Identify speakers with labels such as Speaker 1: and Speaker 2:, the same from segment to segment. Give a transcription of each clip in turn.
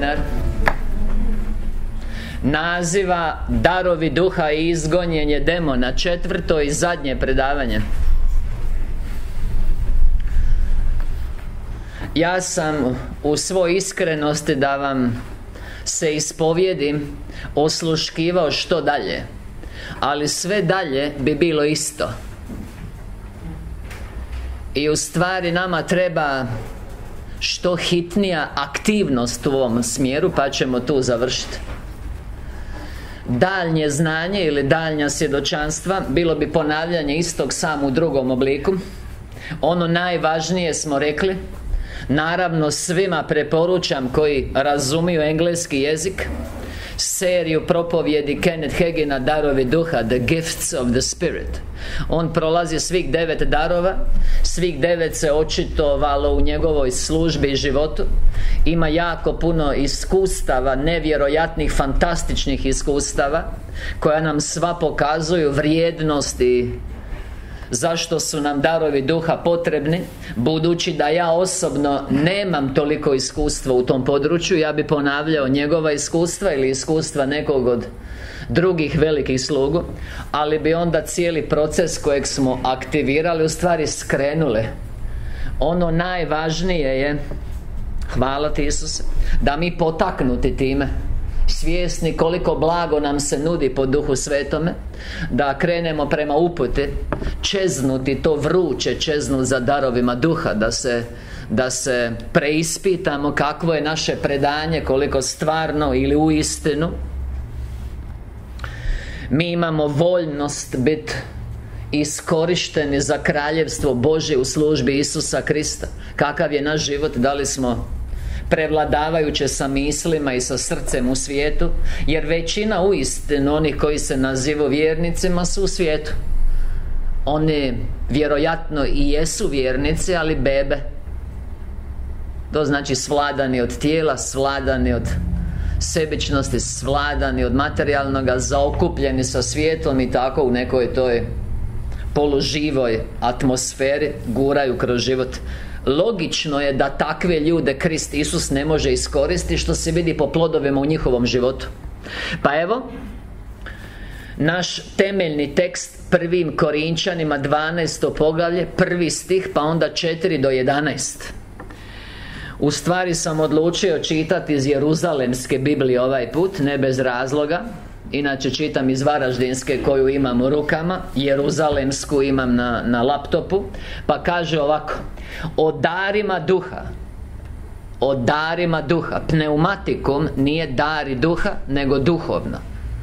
Speaker 1: seminar naziva Darovi duha i izgonjenje demona, 4. i zadnje predavanje. Ja sam u svoj iskrenosti, da vam se ispovjedim, osluškivao što dalje, ali sve dalje bi bilo isto. I u stvari nama treba što hitnija aktivnost u ovom smjeru, pa ćemo tu završiti. Daljnje znanje ili daljnja svjedočanstva bilo bi ponavljanje istog, samo u drugom obliku. Ono najvažnije smo rekli. Naravno, svima preporučam koji razumiju engleski jezik seriju propovjedi Kenneth Hagina Darovi duha, The Gifts of the Spirit. On prolazi svih 9 darova, svih 9 se očitovalo u njegovoj službi i životu. Ima jako puno iskustava, nevjerojatnih, fantastičnih iskustava, koja nam sva pokazuju vrijednosti zašto su nam darovi duha potrebni. Budući da ja osobno nemam toliko iskustva u tom području, ja bi ponavljao njegova iskustva ili iskustva nekog od drugih velikih slugu, ali bi onda cijeli proces kojeg smo aktivirali u stvari skrenule. Ono najvažnije je, hvala ti Isuse, da mi potaknuti time, svjesni koliko blago nam se nudi po Duhu Svetome, da krenemo prema uputi, čeznuti to vruće, čeznut za darovima duha, da se preispitamo kakvo je naše predanje, koliko stvarno ili uistinu mi imamo voljnost biti iskorišteni za kraljevstvo Božje u službi Isusa Krista. Kakav je naš život, da li smo prevladavajuće sa mislima i sa srcem u svijetu, jer većina uistinu onih koji se nazivaju vjernicima su u svijetu. Oni vjerojatno i jesu vjernici, ali bebe. To znači svladani od tijela, svladani od sebičnosti, svladani od materijalnoga, zaokupljeni sa svijetom i tako u nekoj toj poluživoj atmosferi guraju kroz život. Logično je da takve ljude Krist Isus ne može iskoristiti, što se vidi po plodovima u njihovom životu. Pa evo, naš temeljni tekst, 1. Korinčanima 12. poglavlje, 1. stih, pa onda 4 do 11. U stvari sam odlučio čitati iz Jeruzalemske Biblije ovaj put, ne bez razloga. Inače čitam iz Varaždinske koju imam u rukama, Jeruzalemsku imam na laptopu. Pa kaže ovako: o darima duha. O darima duha. Pneumatikum nije dari duha, nego duhovno.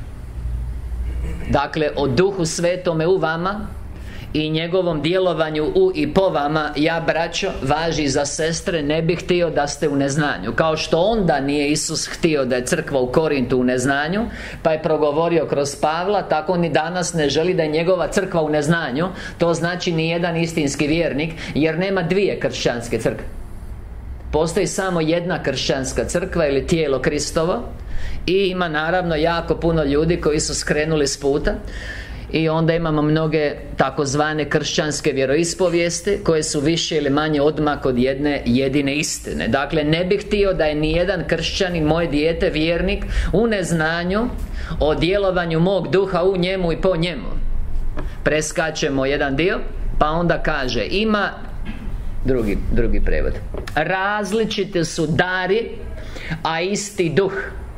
Speaker 1: Dakle, o Duhu Svetome u vama i njegovom djelovanju u i po vama, ja, braćo, važi za sestre, ne bih htio da ste u neznanju. Kao što onda nije Isus htio da je crkva u Korintu u neznanju, pa je progovorio kroz Pavla, tako ni danas ne želi da je njegova crkva u neznanju. To znači ni jedan istinski vjernik, jer nema dvije kršćanske crkve. Postoji samo jedna kršćanska crkva ili tijelo Kristovo, i ima naravno jako puno ljudi koji su skrenuli s puta. I onda imamo mnoge takozvane kršćanske vjeroispovijesti koje su više ili manje odmak od jedne jedine istine. Dakle, ne bih htio da je nijedan kršćanin, moje dijete, vjernik, u neznanju o djelovanju mog duha u njemu i po njemu. Preskačemo jedan dio, pa onda kaže, ima drugi prevod: različite su dari, a isti duh.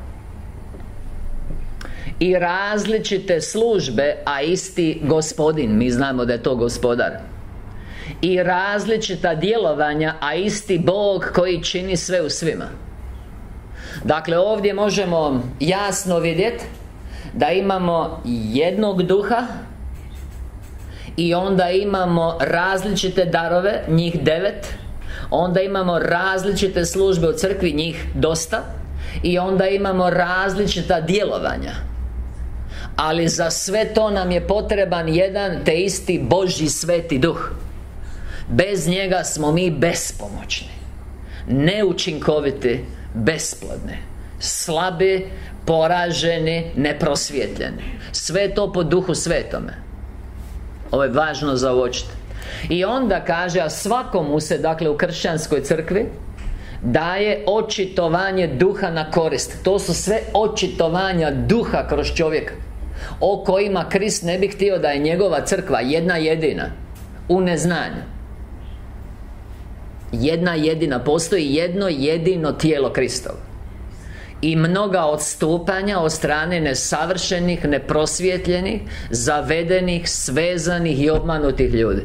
Speaker 1: I različite službe, a isti Gospodin. Mi znamo da je to Gospodar. I različita djelovanja, a isti Bog koji čini sve u svima. Dakle, ovdje možemo jasno vidjeti da imamo jednog duha i onda imamo različite darove, njih 9. Onda imamo različite službe u crkvi, njih dosta. I onda imamo različita djelovanja. Ali za sve to nam je potreban jedan te isti Božji Sveti Duh. Bez njega smo mi bespomoćni, neučinkoviti, besplodni, slabi, poraženi, neprosvjetljeni. Sve to po Duhu Svetome. Ovo je važno za uočiti. I onda kaže, a svakomu se, dakle u kršćanskoj crkvi, daje očitovanje duha na korist. To su sve očitovanja duha kroz čovjeka, o kojima Krist ne bi htio da je njegova crkva jedna jedina u neznanju. Jedna jedina, postoji jedno jedino tijelo Kristovo i mnoga odstupanja od strane nesavršenih, neprosvjetljenih, zavedenih, svezanih i obmanutih ljudi.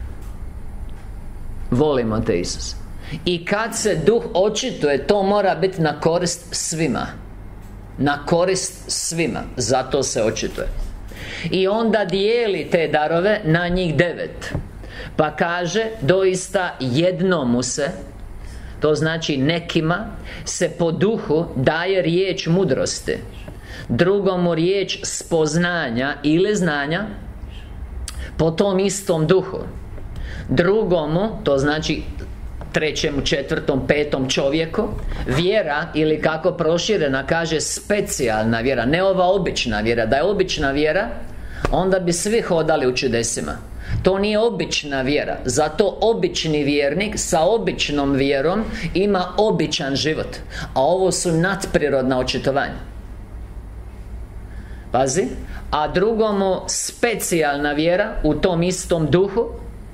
Speaker 1: Volimo te, Isus. I kad se duh očituje, to mora biti na korist svima. Na korist svima. Zato se očituje. I onda dijeli te darove na njih 9. Pa kaže, doista jednomu se, to znači nekima, se po duhu daje riječ mudrosti, drugomu riječ spoznanja ili znanja po tom istom duhu, drugomu, to znači trećemu, četvrtom, petom čovjeku, vjera, ili kako proširena kaže, specijalna vjera, ne ova obična vjera. Da je obična vjera, onda bi svi hodali u čudesima. To nije obična vjera. Zato obični vjernik sa običnom vjerom ima običan život. A ovo su nadprirodna očitovanja. Pazi. A drugomu specijalna vjera u tom istom duhu,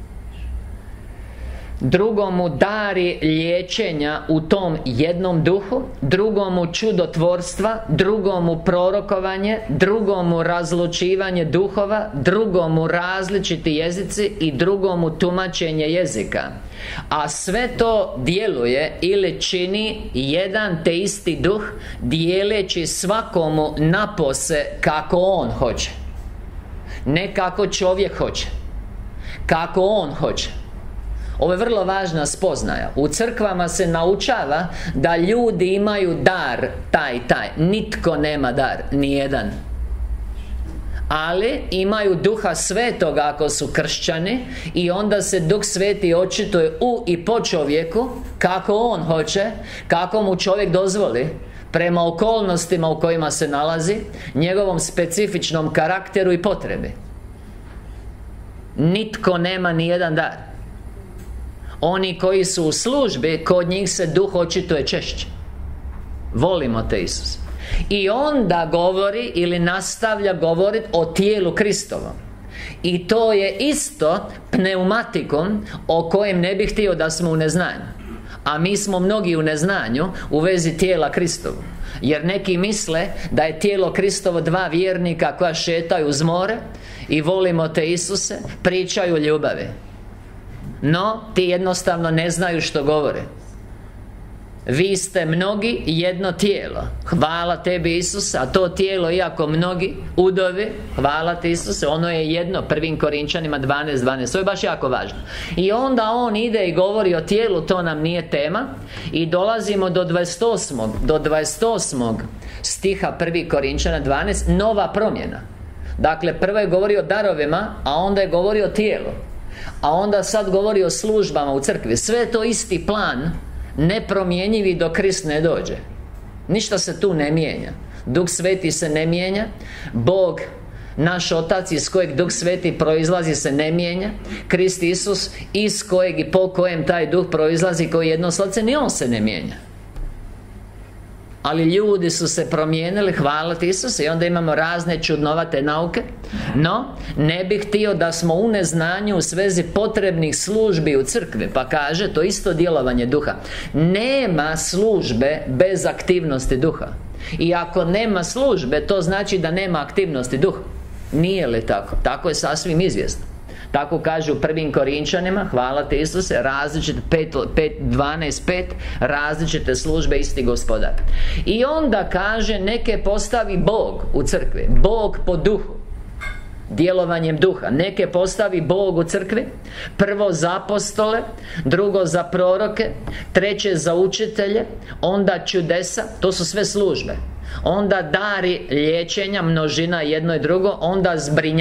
Speaker 1: drugomu dari liječenja u tom jednom duhu, drugomu čudotvorstva, drugomu prorokovanje, drugomu razlučivanje duhova, drugomu različiti jezici i drugomu tumačenje jezika. A sve to djeluje ili čini jedan te isti duh, dijeleći svakomu napose kako on hoće. Ne kako čovjek hoće, kako on hoće. Ovo je vrlo važna spoznaja. U crkvama se naučava da ljudi imaju dar taj. Nitko nema dar, nijedan. Ali imaju Duha Svetoga ako su kršćani, i onda se Duh Sveti očituje u i po čovjeku kako on hoće, kako mu čovjek dozvoli, prema okolnostima u kojima se nalazi, njegovom specifičnom karakteru i potrebi. Nitko nema nijedan dar. Oni koji su u službi, kod njih se duh očituje češće. Volimo te, Isus. I onda govori ili nastavlja govoriti o tijelu Kristovom. I to je isto pneumatikom o kojem ne bih htio da smo u neznanju. A mi smo mnogi u neznanju u vezi tijela Kristovu. Jer neki misle da je tijelo Kristovo 2 vjernika koja šetaju uz more i volimo te, Isuse, pričaju o ljubavi. No, ti jednostavno ne znaju što govore. Vi ste mnogi jedno tijelo. Hvala tebi, Isuse. A to tijelo, iako mnogi udovi, hvala ti, Isuse, ono je jedno. 1. Korinčanima 12:12. To je baš jako važno. I onda on ide i govori o tijelu. To nam nije tema. I dolazimo do 28. stiha 1. Korinčana 12. Nova promjena. Dakle, prvo je govorio o darovima, a onda je govorio o tijelu, a onda sad govori o službama u crkvi. Sve je to isti plan, nepromjenjivi dok Krist ne dođe. Ništa se tu ne mijenja. Duh Sveti se ne mijenja. Bog, naš Otac, iz kojeg Duh Sveti proizlazi, se ne mijenja. Krist Isus, iz kojeg i po kojem taj Duh proizlazi, koji je jedno srce, ni on se ne mijenja. Ali ljudi su se promijenili, hvala ti, Isuse. I onda imamo razne čudnovate nauke. No, ne bih htio da smo u neznanju u svezi potrebnih službi u crkvi. Pa kaže, to isto djelovanje duha. Nema službe bez aktivnosti duha. I ako nema službe, to znači da nema aktivnosti duha. Nije li tako? Tako je sasvim izvjesno. Tako kaže u 1. Korinčanima, hvala te, Isuse, različite 12:5, različite službe, isti Gospodar. I onda kaže, neke postavi Bog u crkvi, Bog po duhu, djelovanjem duha. Neke postavi Bog u crkvi, prvo za apostole, drugo za proroke, treće za učitelje, onda čudesa, to su sve službe. Onda dari liječenja, množina, jedno i drugo, onda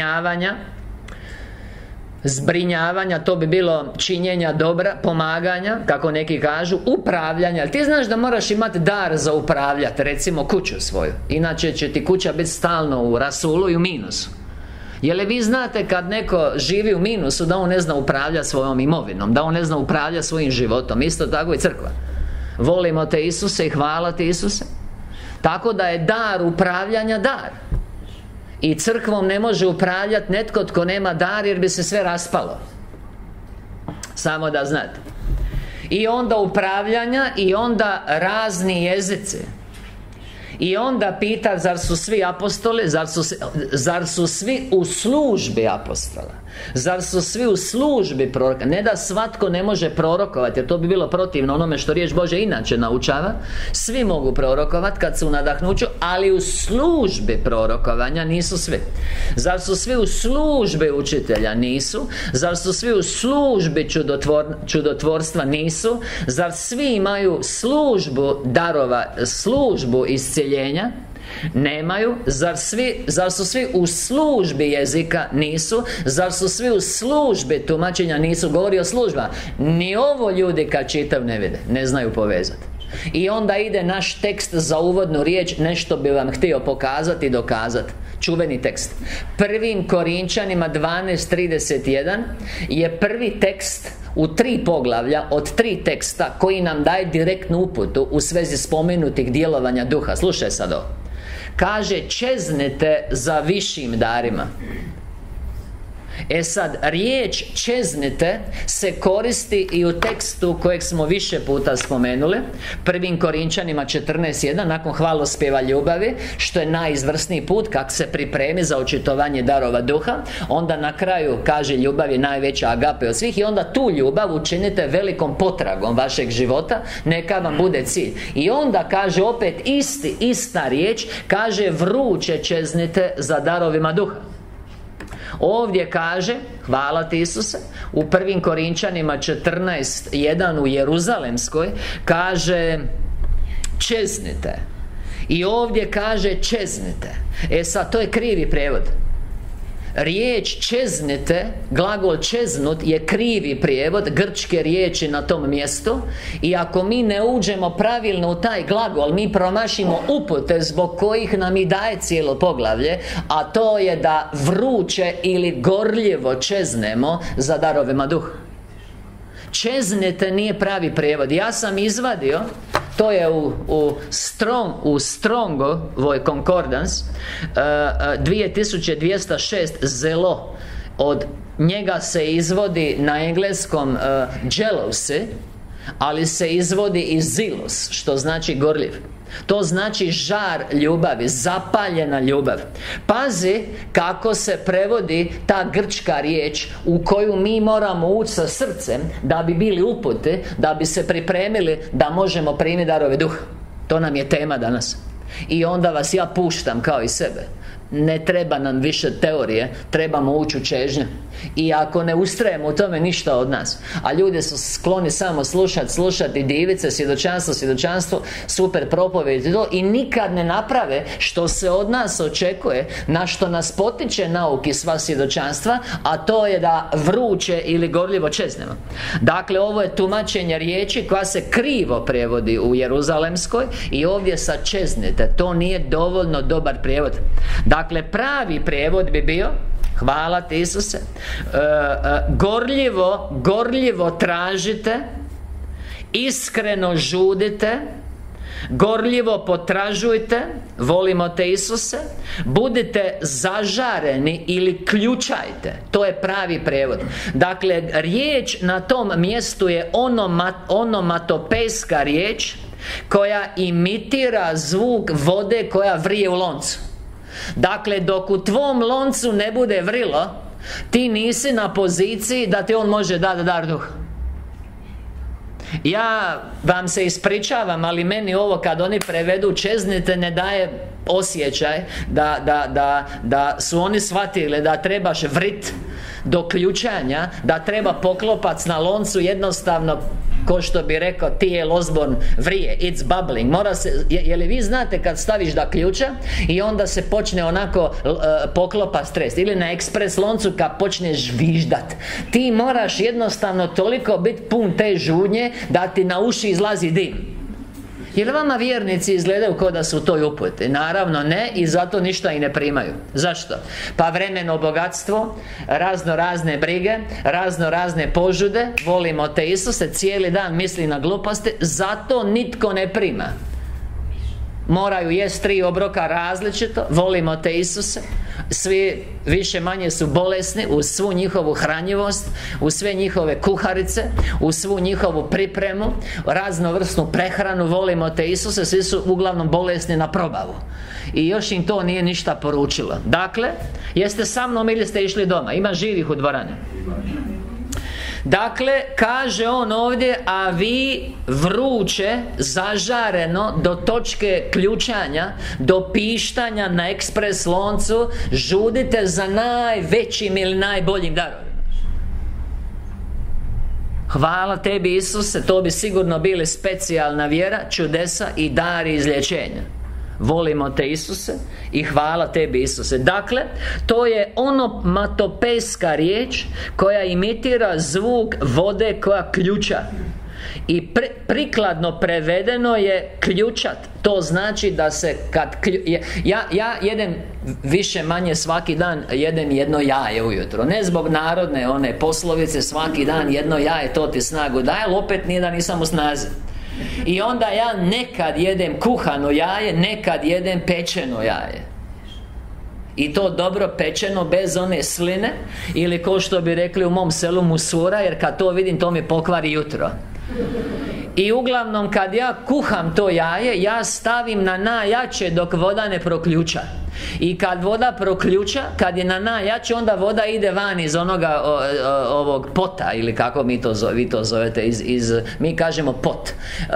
Speaker 1: zbrinjavanja, to bi bilo činjenja dobra, pomaganja, kako neki kažu, upravljanja. Ali ti znaš da moraš imati dar za upravljati, recimo kuću svoju. Inače će ti kuća biti stalno u rasulu i u minusu. Je li vi znate kad neko živi u minusu, da on ne zna upravljati svojom imovinom, da on ne zna upravljati svojim životom? Isto tako i crkva. Volimo te Isuse i hvala ti Isuse. Tako da je dar upravljanja dar. I crkvom ne može upravljati netko tko nema dar, jer bi se sve raspalo. Samo da znate. I onda upravljanja, i onda razni jezici. I onda pita, zar su svi apostoli, zar su svi u službi apostola? Zar su svi u službi proroka? Ne da svatko ne može prorokovati, jer to bi bilo protivno onome što riječ Božja inače naučava. Svi mogu prorokovati kad su u nadahnuću, ali u službi prorokovanja nisu svi. Zar su svi u službi učitelja? Nisu. Zar su svi u službi čudotvorstva? Nisu. Zar svi imaju službu darova, službu iscjeljenja? Nemaju. Zar su svi u službi jezika? Nisu. Zar su svi u službi tumačenja? Nisu. Govori o službama. Ni ovo ljudi kad čitav ne vide, ne znaju povezati. I onda ide naš tekst za uvodnu riječ. Nešto bi vam htio pokazati i dokazati. Čuveni tekst. 1. Korinčanima 12:31 je prvi tekst u 3 poglavlja od 3 teksta koji nam daje direktnu uputu u svezi spomenutih djelovanja duha. Slušaj sad ovo. Kaže, čeznite za višim darima. E sad, riječ čeznite se koristi i u tekstu kojeg smo više puta spomenuli, 1. Korinčanima 14:1, nakon hvalospjeva ljubavi, što je najizvrsniji put kako se pripremi za očitovanje darova duha. Onda na kraju kaže, ljubav je najveća agape od svih. I onda tu ljubav učinite velikom potragom vašeg života, neka vam bude cilj. I onda kaže opet ista riječ, kaže, vruće čeznite za darovima duha. Ovdje kaže, hvala ti Isuse, u 1. Korinčanima 14:1 u Jeruzalemskoj kaže, čeznite. I ovdje kaže, čeznite. E sad, to je krivi prijevod. Riječ čeznite, glagol čeznut je krivi prijevod grčke riječi na tom mjestu. I ako mi ne uđemo pravilno u taj glagol, mi promašimo upute zbog kojih nam i daje cijelo poglavlje, a to je da vruće ili gorljivo čeznemo za darovima duha. Čeznite nije pravi prijevod. Ja sam izvadio, to je u Strongovoj Concordance 2206 zelo. Od njega se izvodi na engleskom jealousy, ali se izvodi i zealous, što znači gorljiv. To znači žar ljubavi, zapaljena ljubav. Pazi kako se prevodi ta grčka riječ u koju mi moramo ući sa srcem da bi bili uputi, da bi se pripremili da možemo primiti darove duha. To nam je tema danas. I onda vas ja puštam kao i sebe. Ne treba nam više teorije, trebamo ući u čežnju. I ako ne ustrajemo u tome, ništa od nas. A ljudi su skloni samo slušati divice, svjedočanstvo, super propovjedi i nikad ne naprave što se od nas očekuje, na što nas potiče nauk i sva svjedočanstva, a to je da vruće ili gorljivo čeznemo. Dakle, ovo je tumačenje riječi koja se krivo prevodi u Jeruzalemskoj i ovdje sa čeznite. To nije dovoljno dobar prijevod. Dakle, pravi prijevod bi bio, hvala ti Isuse, gorljivo tražite, iskreno žudite, gorljivo potražujte, volimo te Isuse, budite zažareni ili ključajte. To je pravi prijevod. Dakle, riječ na tom mjestu je onomatopejska riječ koja imitira zvuk vode koja vrije u loncu. Dakle, dok u tvom loncu ne bude vrilo, ti nisi na poziciji da ti on može dati dar duha. Ja vam se ispričavam, ali meni ovo kad oni prevedu čeznite ne daje osjećaj da su oni shvatili da trebaš vrit do ključanja, da treba poklopac na loncu, jednostavno ko što bi rekao T.L. Osborne, vrije, it's bubbling. Mora se, je li vi znate kad staviš da ključa i onda se počne onako poklopa stres, ili na ekspres loncu kad počneš žviždat, ti moraš jednostavno toliko biti pun te žudnje da ti na uši izlazi dim. Jer vama vjernici izgledaju kao da su u toj uputi? Naravno ne, i zato ništa i ne primaju. Zašto? Pa vremeno bogatstvo, razno razne brige, razno razne požude. Volimo te Isuse, cijeli dan misli na gluposti, zato nitko ne prima. Moraju jest 3 obroka različito. Volimo te Isuse. Svi više manje su bolesni uz svu njihovu hranjivost, uz sve njihove kuharice, uz svu njihovu pripremu, raznovrsnu prehranu. Volimo te Isuse. Svi su uglavnom bolesni na probavu. I još im to nije ništa poručilo. Dakle, jeste sa mnom ili ste išli doma? Ima živih u dvorani? Dakle, kaže on ovdje: a vi vruće, zažareno, do točke ključanja, do pištanja na ekspres loncu, žudite za najvećim ili najboljim darovima. Hvala tebi Isuse, to bi sigurno bili specijalna vjera, čudesa i dari izlječenja. Volimo te Isuse i hvala tebi Isuse. Dakle, to je onomatopejska riječ koja imitira zvuk vode koja ključa. I prikladno prevedeno je ključat. To znači da se kad ja jedem više manje svaki dan jedem jedno jaje ujutro. Ne zbog narodne one poslovice svaki dan jedno jaje, to ti snagu daje, ali opet nije da nisam u snazi. I onda ja nekad jedem kuhano jaje, nekad jedem pečeno jaje. I to dobro pečeno, bez one sline, ili ko što bi rekli u mom selu musura, jer kad to vidim to mi pokvari jutro. I uglavnom kad ja kuham to jaje, ja stavim na najjače dok voda ne proključa. I kad voda proključa, kad je na najjače, onda voda ide van iz onoga ovog pota, ili kako vi to zovete, mi kažemo pot,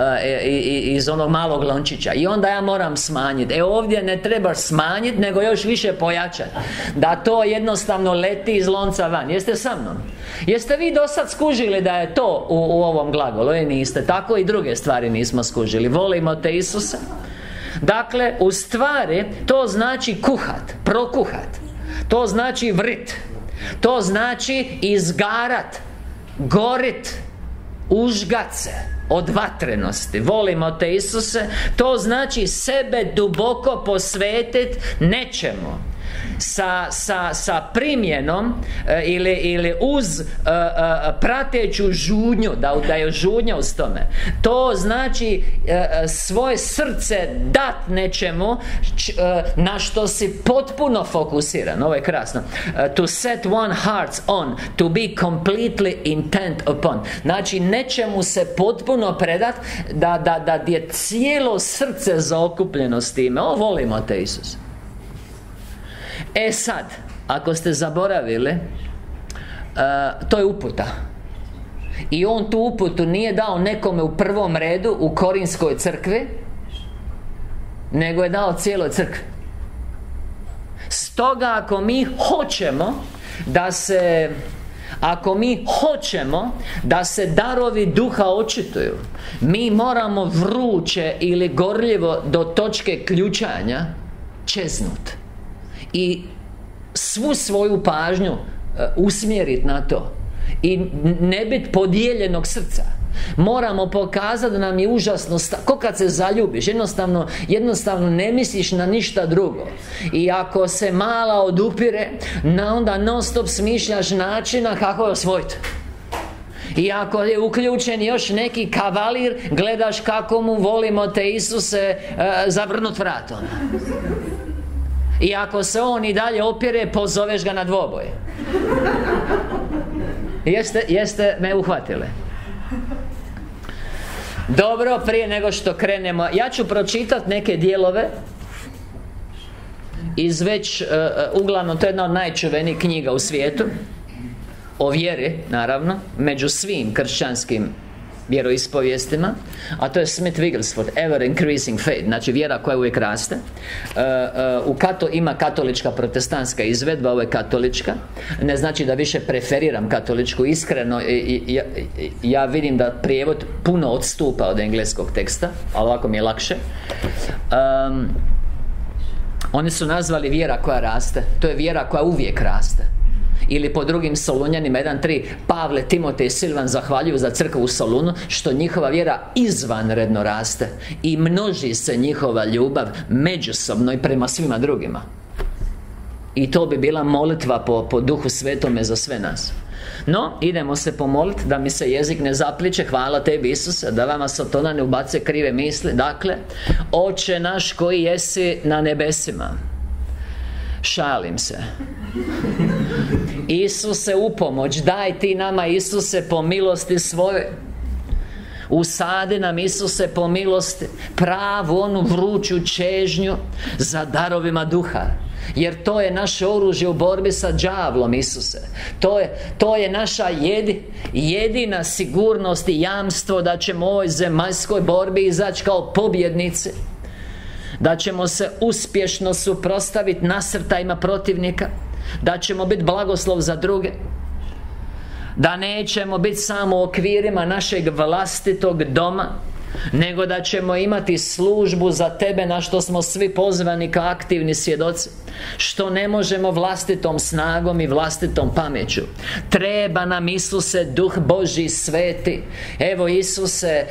Speaker 1: iz onog malog lončića. I onda ja moram smanjiti. Ovdje ne treba smanjiti, nego još više pojačati, da to jednostavno leti iz lonca van. Jeste sa mnom? Jeste vi do sad skužili da je to u ovom glagolu? Niste. Tako i druge stvari nismo skužili. Volimo te Isuse. Dakle, u stvari to znači kuhat, prokuhat. To znači vrit. To znači izgarat, gorit, užgat se od vatrenosti. Volimo te Isuse. To znači sebe duboko posvetiti nečemu sa primjenom ili uz prateću žudnju, da je žudnja uz tome. To znači svoje srce dat nečemu na što si potpuno fokusiran. Ovo je krasno. To set one heart on, to be completely intent upon. Znači nečemu se potpuno predat, da je cijelo srce zaokupljeno s time. Volimo te Isus. Sad, ako ste zaboravili, to je uputa. I on tu uputu nije dao nekome u prvom redu u Korinskoj crkvi, nego je dao cijeloj crkvi. Stoga ako mi hoćemo da se darovi duha očituju, mi moramo vruće ili gorljivo do točke ključanja čeznuti i svu svoju pažnju usmjeriti na to i ne biti podijeljenog srca. Moramo pokazati da nam je užasno ko kad se zaljubiš, jednostavno ne misliš na ništa drugo. I ako se mala odupire, onda non stop smišljaš načina kako je osvojiti. I ako je uključen još neki kavalir, gledaš kako mu volimo te Isuse zavrnut vratom. I ako se on i dalje opire, pozoveš ga na dvoboj. Jeste me uhvatili? Dobro, prije nego što krenemo, ja ću pročitati neke dijelove iz već, uglavnom, to je jedna od najčuvenijih knjiga u svijetu, o vjeri, naravno, među svim kršćanskim vjeroispovijestima, a to je Smith Wigglesworth, Ever Increasing Faith, znači vjera koja uvijek raste. Ima katolička protestantska izvedba, ovo je katolička. Ne znači da više preferiram katoličku, iskreno. Ja vidim da prijevod puno odstupa od engleskog teksta, ali ovako mi je lakše. Oni su nazvali vjera koja raste. To je vjera koja uvijek raste. Ili po drugim Solunjanima 1.3 Pavle, Timotej i Silvan zahvaljuju za crkvu u Solunu što njihova vjera izvanredno raste i množi se njihova ljubav međusobno i prema svima drugima. I to bi bila molitva po Duhu Svetome za sve nas. No, idemo se pomoliti da mi se jezik ne zapliče. Hvala Tebi, Isuse, da vama Satana ne ubace krive misli. Dakle, Oče naš koji jesi na nebesima. Šalim se. Isuse, upomoć, daj Ti nama, Isuse, po milosti svojoj. Usadi nam, Isuse, po milosti pravu onu vruću čežnju za darovima duha. Jer to je naše oružje u borbi sa đavlom, Isuse. To je naša jedina sigurnost i jamstvo da ćemo u ovoj zemaljskoj borbi izaći kao pobjednici. Da ćemo se uspješno suprotstaviti nasrtajima protivnika. Da ćemo biti blagoslov za druge. Da nećemo biti samo u okvirima našeg vlastitog doma, nego da ćemo imati službu za Tebe, na što smo svi pozvani kao aktivni svjedoci, što ne možemo vlastitom snagom i vlastitom pameću. Treba nam, Isuse, Duh Božji sveti. Evo, Isuse,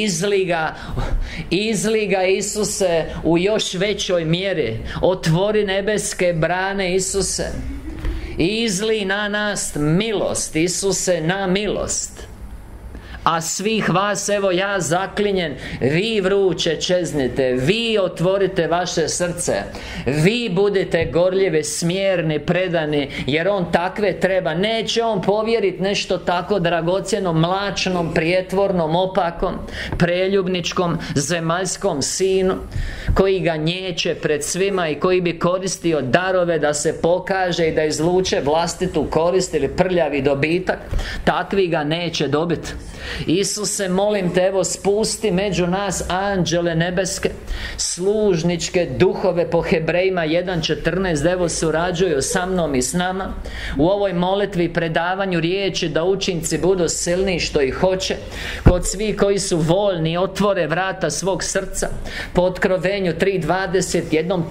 Speaker 1: izliga, Isuse, u još većoj mjeri. Otvori nebeske brane, Isuse, izli na nas milost, Isuse, na milost. A svih vas, evo ja zaklinjem, vi vruće čeznite, vi otvorite vaše srce, vi budite gorljivi, smjerni, predani, jer On takve treba. Neće On povjeriti nešto tako dragocjeno mlačnom, prijetvornom, opakom, preljubničkom, zemaljskom sinu, koji ga njeće pred svima i koji bi koristio darove da se pokaže i da izluče vlastitu korist ili prljavi dobitak. Takvi ga neće dobiti. Isuse, molim Te, evo spusti među nas anđele nebeske, služničke duhove po Hebrejima 1.14, evo surađuju sa mnom i s nama u ovoj molitvi i predavanju riječi, da učinci budu silni što ih hoće. Kod svih koji su voljni otvore vrata svog srca po Otkrovenju 3.20, jednom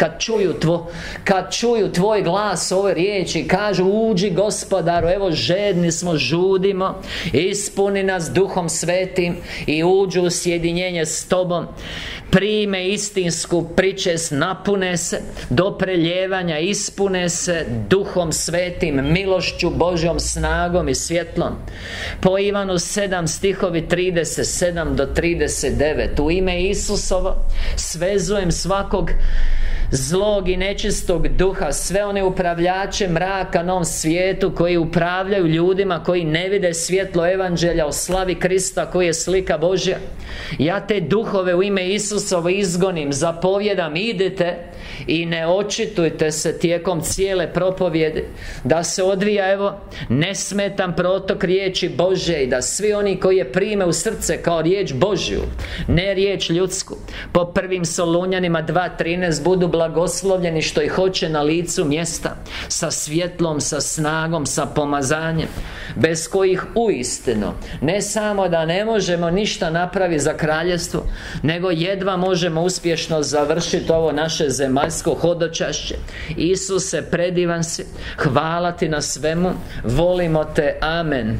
Speaker 1: kad čuju Tvoj glas ove riječi, kažu: uđi Gospodaru, evo žedni smo, žudimo, ispuni nas Duhom Svetim i uđu u sjedinjenje s Tobom. Prime istinsku pričest, napune se do preljevanja, ispune se Duhom Svetim, milošću Božjom, snagom i svjetlom. Po Ivanu 7 stihovi 37 do 39. U ime Isusovo svezujem svakog zlog i nečistog duha, sve one upravljače mraka na ovom svijetu koji upravljaju ljudima koji ne vide svjetlo evanđelja o slavi Krista koji je slika Božja. Ja te duhove u ime Isusovo izgonim, zapovjedam: idite i ne očitujte se tijekom cijele propovjedi, da se odvija, evo, nesmetan protok riječi Božje i da svi oni koji je prime u srce kao riječ Božju, ne riječ ljudsku, po prvim Solunjanima 2.13 budu blagoslovljeni što ih hoće na licu mjesta, sa svjetlom, sa snagom, sa pomazanjem, bez kojih uistinu ne samo da ne možemo ništa napraviti za kraljevstvo, nego jedva možemo uspješno završiti ovo naše zemaljsko hodočašće. Isuse, predivan si, hvala Ti na svemu, volimo Te, amen.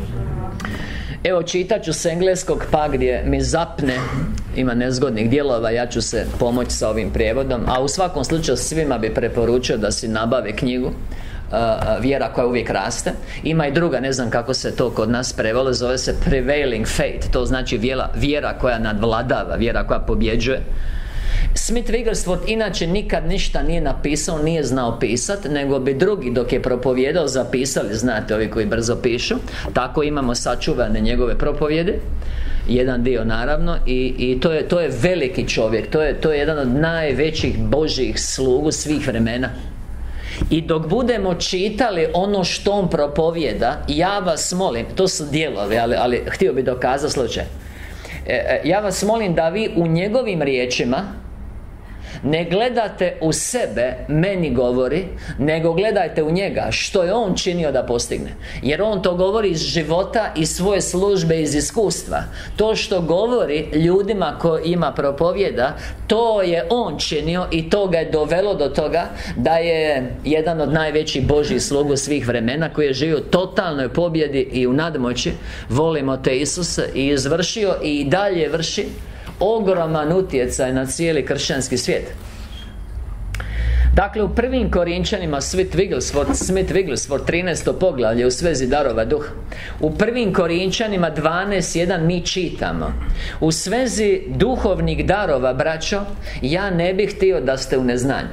Speaker 1: Evo, čitat ću s engleskog, pa gdje mi zapne, ima nezgodnih dijelova, ja ću se pomoći sa ovim prijevodom. A u svakom slučaju svima bi preporučio da si nabave knjigu Vjera koja uvijek raste. Ima i druga, ne znam kako se to kod nas prevelo, zove se Prevailing Faith. To znači vjera koja nadvladava, vjera koja pobjeđuje. Smith Wigglesworth inače nikad ništa nije napisao, nije znao pisati, nego bi drugi dok je propovijedao zapisali, znate, ovi koji brzo pišu. Tako imamo sačuvane njegove propovjede, jedan dio naravno, i to je veliki čovjek, to je jedan od najvećih Božjih slugu svih vremena. I dok budemo čitali ono što on propovijeda, ja vas molim, to su dijelovi, ali htio bi dokazati slučaj. Ja vas molim da vi u njegovim riječima ne gledate u sebe, meni govori, nego gledajte u njega, što je on činio da postigne. Jer on to govori iz života, iz svoje službe, iz iskustva. To što govori ljudima kojima propovjeda, to je on činio i to ga je dovelo do toga da je jedan od najvećih Božjih slugu svih vremena, koji je živio u totalnoj pobjedi i u nadmoći. Volimo te Isuse, i izvršio i dalje vrši ogroman utjecaj na cijeli kršćanski svijet. Dakle, u prvim Korinčanima Smith Wigglesworth 13. poglavlje u svezi darova duha. U prvim Korinčanima 12.1 mi čitamo: u svezi duhovnih darova, braćo, ja ne bih htio da ste u neznanju.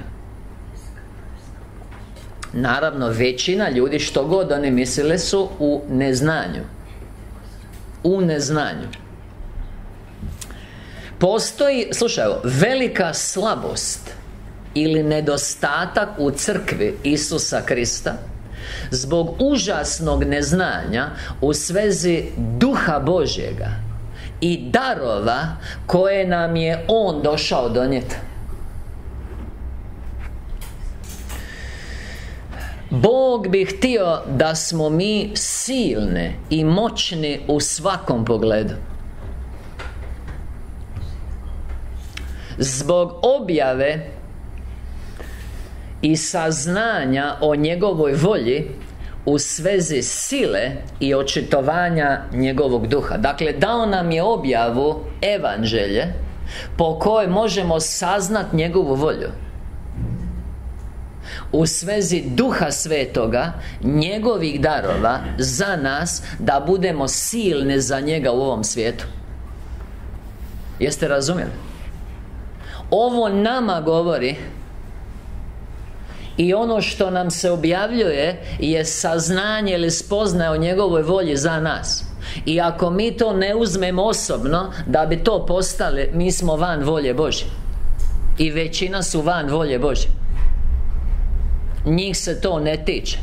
Speaker 1: Naravno, većina ljudi, što god oni mislili, su u neznanju. U neznanju. Postoji, slušaj, velika slabost ili nedostatak u crkvi Isusa Krista zbog užasnog neznanja u svezi duha Božjega i darova koje nam je On došao donijeti. Bog bi htio da smo mi silni i moćni u svakom pogledu. Zbog objave i saznanja o njegovoj volji u svezi sile i očitovanja njegovog duha. Dakle, dao nam je objavu, evanđelje, po kojoj možemo saznati njegovu volju u svezi duha svetoga, njegovih darova za nas, da budemo silni za njega u ovom svijetu. Jeste razumjeli? Ovo nama govori, i ono što nam se objavljuje je saznanje ili spoznaje o njegovoj volji za nas. I ako mi to ne uzmemo osobno da bi to postali, mi smo van volje Božje. I većina su van volje Božje. Njih se to ne tiče.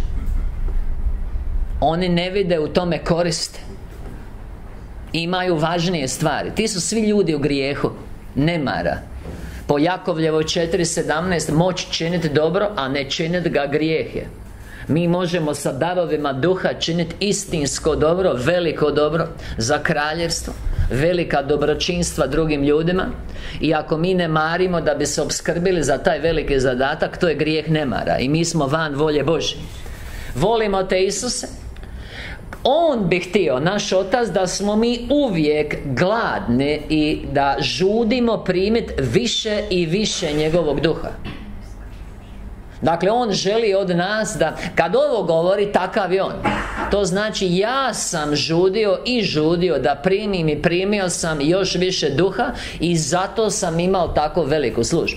Speaker 1: Oni ne vide u tome koriste. Imaju važnije stvari. Ti su svi ljudi u grijehu, nemara. Po Jakovljevoj 4.17 moć činiti dobro, a ne činiti ga grijeh je. Mi možemo sa darovima duha činiti istinsko dobro, veliko dobro za kraljevstvo, velika dobročinstva drugim ljudima. I ako mi ne marimo da bi se opskrbili za taj veliki zadatak, to je grijeh nemara i mi smo van volje Božje. Volimo te Isuse. On bi htio, naš Otac, da smo mi uvijek gladni i da žudimo primiti više i više njegovog duha. Dakle, On želi od nas da, kad ovo govori, takav je On. To znači, ja sam žudio da primim i primio sam još više duha, i zato sam imao tako veliku službu.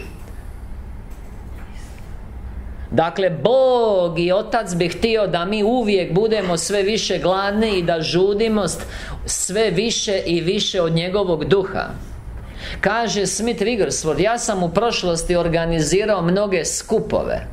Speaker 1: Dakle, Bog i Otac bi htio da mi uvijek budemo sve više gladni i da žudimo sve više i više od njegovog duha. Kaže Smith Wigglesworth: ja sam u prošlosti organizirao mnoge skupove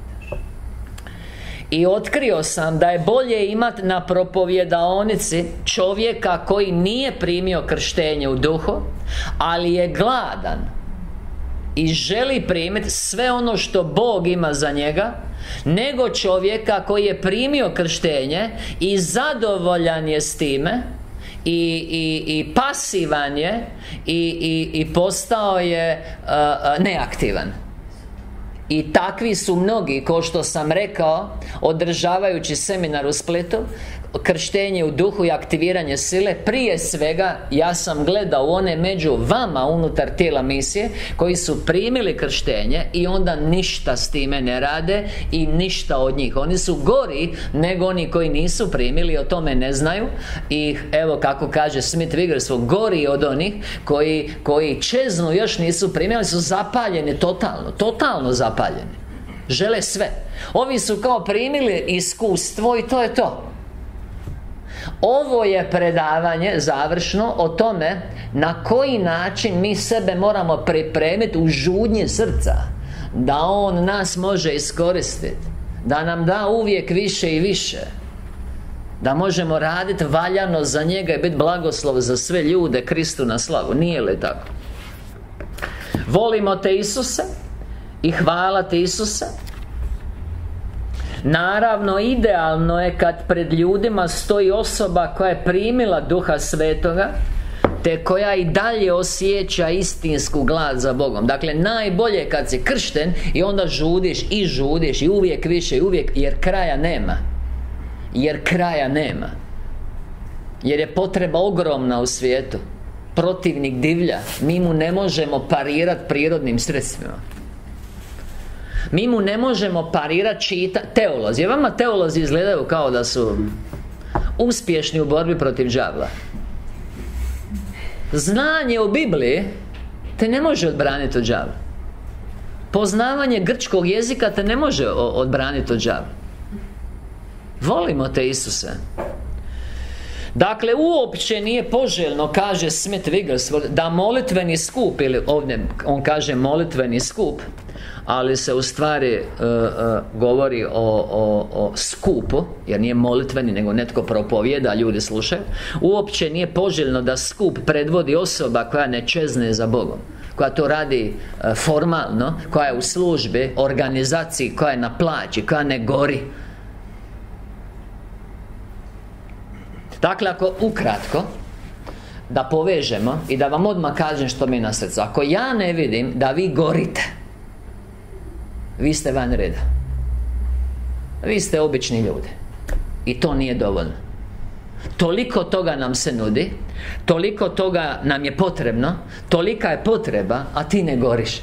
Speaker 1: i otkrio sam da je bolje imati na propovjedaonici čovjeka koji nije primio krštenje u duhu, ali je gladan i želi primiti sve ono što Bog ima za njega, nego čovjeka koji je primio krštenje i zadovoljan je s time i pasivan je i postao je neaktivan. I takvi su mnogi, kao što sam rekao, održavajući seminar u Splitu, krštenje u duhu i aktiviranje sile. Prije svega, ja sam gledao one među vama unutar tijela misije koji su primili krštenje i onda ništa s time ne rade i ništa od njih. Oni su gori nego oni koji nisu primili, o tome ne znaju. I evo kako kaže Smith Wigglesworth, gori od onih koji čeznu još nisu primili, su zapaljeni totalno zapaljeni. Žele sve. Ovi su kao primili iskustvo i to je to. Ovo je predavanje završno o tome na koji način mi sebe moramo pripremiti u žudnji srca, da On nas može iskoristiti, da nam da uvijek više i više, da možemo raditi valjano za njega i biti blagoslov za sve ljude, Kristu na slavu. Nije li tako? Volimo te Isuse. I hvala Ti, Isuse. Naravno, idealno je kad pred ljudima stoji osoba koja je primila Duha Svetoga, te koja i dalje osjeća istinsku glad za Bogom. Dakle, najbolje je kad si kršten i onda žudiš i uvijek više i uvijek, jer kraja nema. Jer je potreba ogromna u svijetu. Protivnik divlja. Mi mu ne možemo parirati prirodnim sredstvima. Mi mu ne možemo parirati teolozi. Jer vama teolozi izgledaju kao da su uspješni u borbi protiv đavla. Znanje o Bibliji te ne može odbraniti od đavla. Poznavanje grčkog jezika te ne može odbraniti od đavla. Volimo Te, Isuse. Dakle, uopće nije poželjno, kaže Smith Wigglesworth, da molitveni skup, ili ovdje on kaže molitveni skup, ali se u stvari govori o skupu, jer nije molitveni, nego netko propovijeda, ljudi slušaju. Uopće nije poželjno da skup predvodi osoba koja ne čezne za Bogom, koja to radi formalno, koja je u službi, organizaciji, koja je na plaći, koja ne gori. Dakle, ako ukratko da povežemo i da vam odmah kažem što mi je na srcu. Ako ja ne vidim da vi gorite, vi ste van reda. Vi ste obični ljudi. I to nije dovoljno. Toliko toga nam se nudi, toliko toga nam je potrebno, tolika je potreba, a ti ne goriš.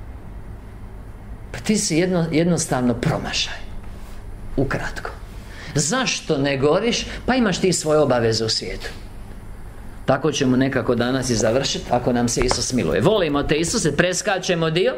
Speaker 1: Pa ti si jednostavno promašaj. Ukratko. Zašto ne goriš? Pa imaš ti svoje obaveze u svijetu. Tako ćemo nekako danas i završiti, ako nam se Isus miluje. Volimo Te, Isuse, preskačemo dio.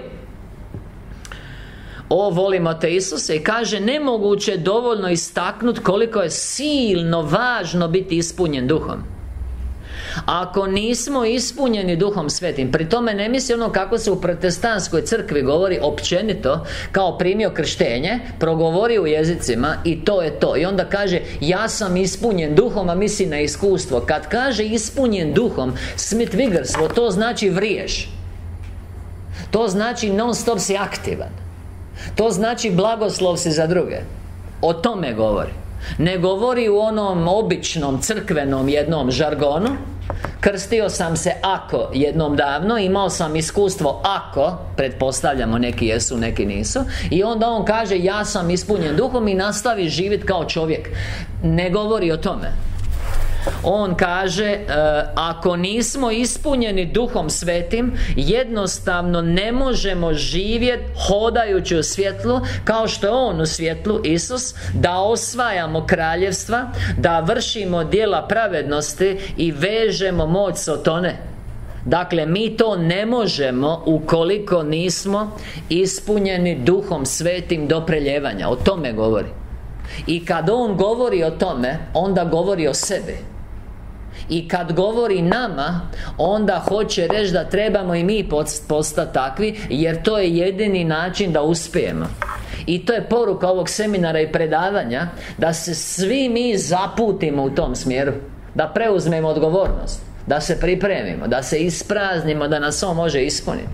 Speaker 1: Volimo Te, Isuse, i kaže nemoguće dovoljno istaknuti koliko je silno važno biti ispunjen Duhom. Ako nismo ispunjeni Duhom Svetim, pri tome ne misli ono kako se u protestantskoj crkvi govori općenito, kao primio krštenje, progovori u jezicima i to je to. I onda kaže ja sam ispunjen Duhom, a misli na iskustvo. Kad kaže ispunjen Duhom, Smith Wigglesworth, to znači vriješ. To znači non stop si aktivan. To znači blagoslov si za druge. O tome govori. Ne govori u onom običnom crkvenom jednom žargonu. Krstio sam se ako jednom davno, imao sam iskustvo ako, pretpostavljamo neki jesu, neki nisu, i onda on kaže ja sam ispunjen Duhom i nastavi živjeti kao čovjek. Ne govori o tome. On kaže ako nismo ispunjeni Duhom Svetim, jednostavno ne možemo živjeti hodajući u svjetlu, kao što je On u svjetlu, Isus, da osvajamo kraljevstva, da vršimo djela pravednosti i vežemo moć Sotone. Dakle, mi to ne možemo ukoliko nismo ispunjeni Duhom Svetim do preljevanja. O tome govori. I kad on govori o tome, onda govori o sebi. I kad govori nama, onda hoće reći da trebamo i mi postati takvi, jer to je jedini način da uspijemo. I to je poruka ovog seminara i predavanja, da se svi mi zaputimo u tom smjeru, da preuzmemo odgovornost, da se pripremimo, da se ispraznimo, da nas on može ispuniti.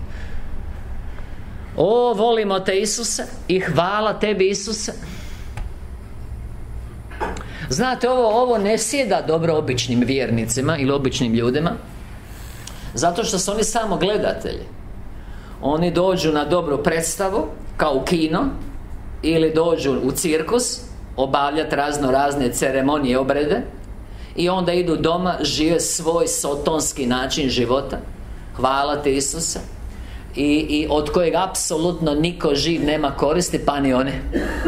Speaker 1: Volimo Te, Isuse, i hvala Tebi, Isuse. Znate, ovo ne sjeda dobro običnim vjernicima ili običnim ljudima, zato što su oni samo gledatelji. Oni dođu na dobru predstavu, kao u kino, ili dođu u cirkus, obavljati razne ceremonije, obrede, i onda idu doma, žive svoj sotonski način života. Hvala Ti, Isuse. I od kojeg apsolutno niko živ nema koristi, pa ni oni.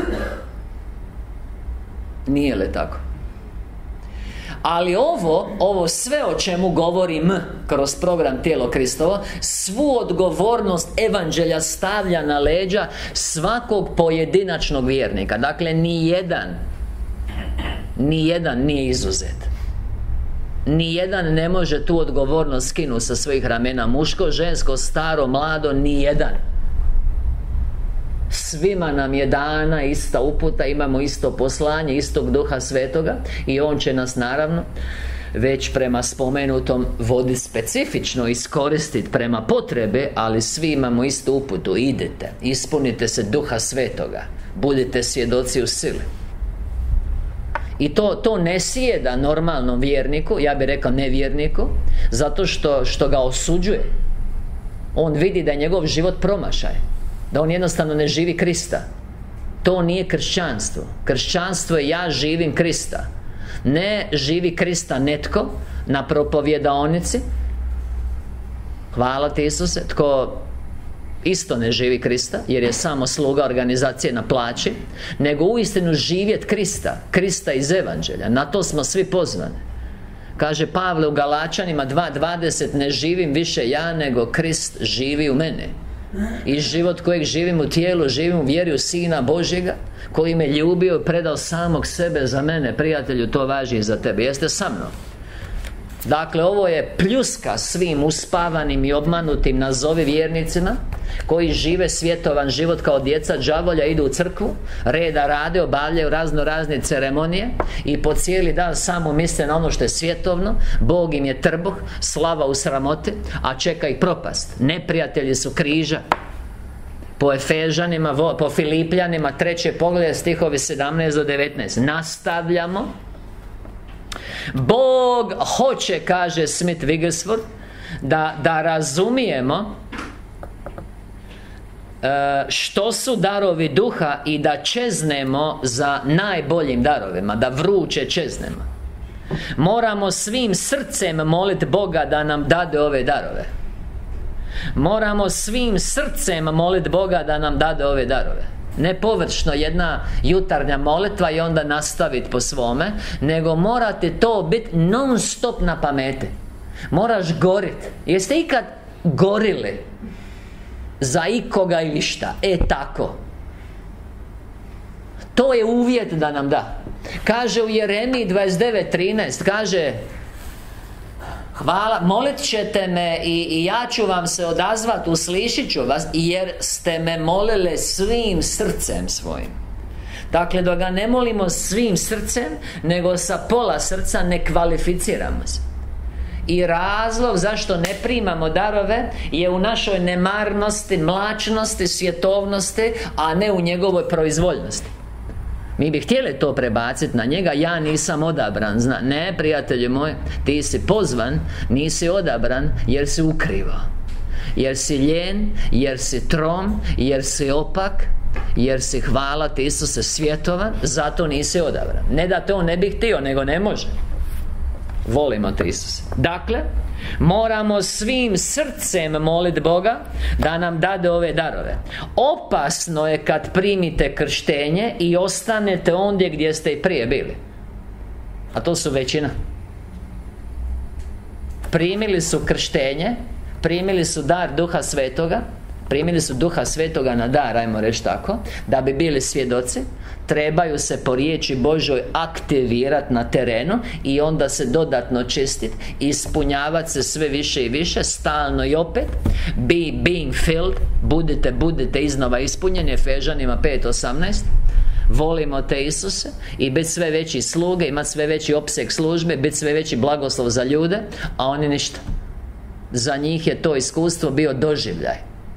Speaker 1: Nije li tako? Ali ovo sve o čemu govorim kroz program Tijelo Kristovo, svu odgovornost evanđelja stavlja na leđa svakog pojedinačnog vjernika. Dakle, nijedan nije izuzet. Nijedan ne može tu odgovornost skinuti sa svojih ramena. Muško, žensko, staro, mlado, nijedan. Svima nam je dana ista uputa, imamo isto poslanje, istog Duha Svetoga, i On će nas naravno već prema spomenutom vodi specifično iskoristiti prema potrebe, ali svi imamo istu uputu: idite, ispunite se Duha Svetoga, budite svjedoci u sili. I to ne sjeda normalnom vjerniku, ja bih rekao nevjerniku, zato što ga osuđuje. On vidi da je njegov život promašaj, da on jednostavno ne živi Krista. To nije kršćanstvo. Kršćanstvo je ja živim Krista. Ne živi Krista netko na propovjedaonici, hvala ti Isuse, tko isto ne živi Krista, jer je samo sluga organizacije na plaći, nego uistinu živjet Krista, Krista iz Evanđelja. Na to smo svi pozvani. Kaže Pavle u Galačanima 2:20: ne živim više ja, nego Krist živi u mene. I život kojeg živim u tijelu, živim u vjeri u Sina Božjega, koji me ljubio i predao samog sebe za mene. Prijatelju, to važi i za tebe. Jeste sa mnom? Dakle, ovo je pljuska svim uspavanim i obmanutim, nazovi vjernicima, koji žive svjetovan život kao djeca đavolja, idu u crkvu, reda rade, obavljaju razne ceremonije i po cijeli dan samo misle na ono što je svjetovno. Bog im je trbuh, slava u sramoti, a čeka ih propast. Neprijatelji su križa. Po Efežanima, po Filipljanima 3. poglavlje stihovi 17 do 19. Nastavljamo. Bog hoće, kaže Smith Wigglesworth, da razumijemo što su darovi duha i da čeznemo za najboljim darovima, da vruće čeznemo. Moramo svim srcem moliti Boga da nam dade ove darove. Moramo svim srcem moliti Boga da nam dade ove darove. Ne površno jedna jutarnja molitva i onda nastaviti po svome, nego morate to biti non stop na pameti. Moraš goriti. Jeste ikad gorili za ikoga ili šta? Tako. To je uvjet da nam da. Kaže u Jeremiji 29:13, kaže: hvala, molit ćete me i ja ću vam se odazvat, uslišit ću vas, jer ste me molile svim srcem svojim. Dakle, da ga ne molimo svim srcem, nego sa pola srca, ne kvalificiramo se. I razlog zašto ne primamo darove je u našoj nemarnosti, mlačnosti, svjetovnosti, a ne u njegovoj proizvoljnosti. Mi bi htjeli to prebaciti na njega: ja nisam odabran. Ne, prijatelju moj, ti si pozvan, nisi odabran jer si ukrivo, jer si ljen, jer si trom, jer si opak, jer si, hvala ti Isuse, svjetovan. Zato nisi odabran. Ne da to ne bi htio, nego ne može. Volimo te Isuse. Dakle, moramo svim srcem moliti Boga da nam dade ove darove. Opasno je kad primite krštenje i ostanete ondje gdje ste i prije bili. A to su većina. Primili su krštenje, primili su dar Duha Svetoga, primili su Duha Svetoga na dar, ajmo reći tako, da bi bili svjedoci. Trebaju se po riječi Božoj aktivirati na terenu i onda se dodatno čistiti, ispunjavati se sve više i više, stalno i opet. Being filled, budite iznova ispunjeni. Efežanima 5:18. Volimo te Isuse i biti sve veći sluge, imati sve veći opseg službe, biti sve veći blagoslov za ljude, a oni ništa. Za njih je to iskustvo bio doživljaj.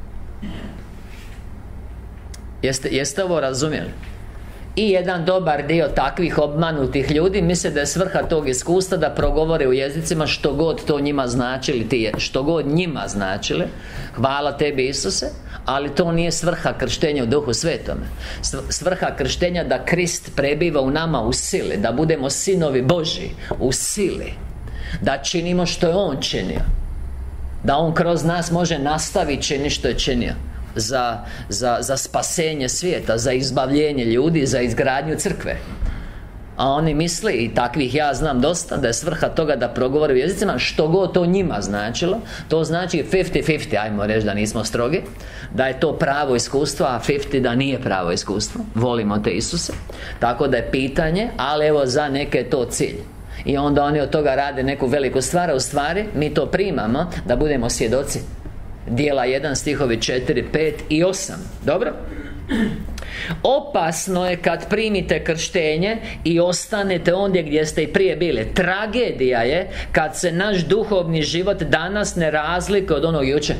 Speaker 1: Jeste ovo razumjeli? I jedan dobar dio takvih obmanutih ljudi misle da je svrha tog iskustva da progovore u jezicima, što god to njima značili, što god njima značili. Hvala tebi Isuse. Ali to nije svrha krštenja u Duhu Svetome. Svrha krštenja da Krist prebiva u nama u sili, da budemo sinovi Božji u sili, da činimo što je On činio, da On kroz nas može nastaviti činiti što je činio. Za spasenje svijeta, za izbavljenje ljudi, za izgradnju crkve. A oni misle, i takvih ja znam dosta, da je svrha toga da progovore u jezicima, što god to njima značilo. To znači 50-50, ajmo reći da nismo strogi, da je to pravo iskustvo, a 50 da nije pravo iskustvo. Volimo te Isuse. Tako da je pitanje, ali evo za neke je to cilj. I onda oni od toga rade neku veliku stvar, a u stvari mi to primamo da budemo svjedoci. Djela 1 stihovi 4, 5 i 8. Dobro? Opasno je kad primite krštenje i ostanete ondje gdje ste i prije bili. Tragedija je kad se naš duhovni život danas ne razlikuje od onog jučer.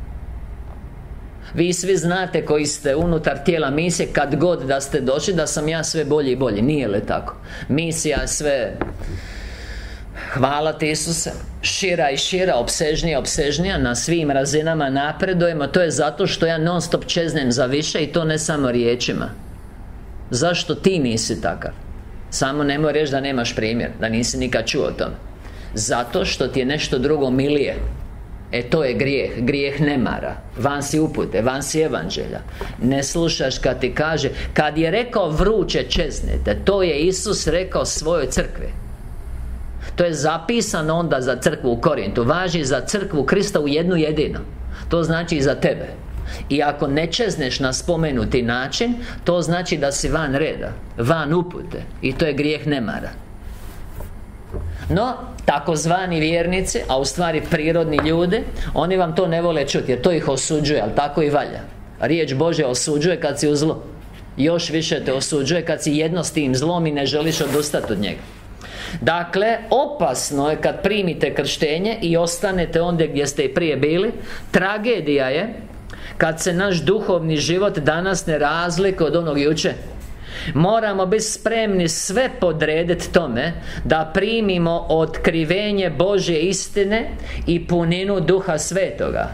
Speaker 1: Vi svi znate koji ste unutar tijela misije, kad god da ste došli, da sam ja sve bolji i bolji. Nije li tako? Misija je sve, hvala ti Isuse, šira i šira, opsežnija, opsežnija, na svim razinama napredujemo. To je zato što ja non stop čeznem za više, i to ne samo riječima. Zašto ti nisi takav? Samo nemoj reći da nemaš primjer, da nisi nikad čuo o tome. Zato što ti je nešto drugo milije. To je grijeh, grijeh nemara. Van si upute, van si evanđelja. Ne slušaš kad ti kaže. Kad je rekao vruće čeznete, to je Isus rekao svojoj crkvi. To je zapisano onda za crkvu u Korintu. Važi za crkvu Krista u jednu jedinu. To znači i za tebe. I ako ne čezneš na spomenuti način, to znači da si van reda, van upute. I to je grijeh nemara. No, takozvani vjernici, a u stvari prirodni ljudi, oni vam to ne vole čuti, jer to ih osuđuje, ali tako i valja. Riječ Božja osuđuje kad si u zlu. Još više te osuđuje kad si jedno s tim zlom i ne želiš odustati od njega. Dakle, opasno je kad primite krštenje i ostanete ondje gdje ste i prije bili. Tragedija je kad se naš duhovni život danas ne razlikuje od onog jučer. Moramo biti spremni sve podrediti tome da primimo otkrivenje Božje istine i puninu Duha Svetoga.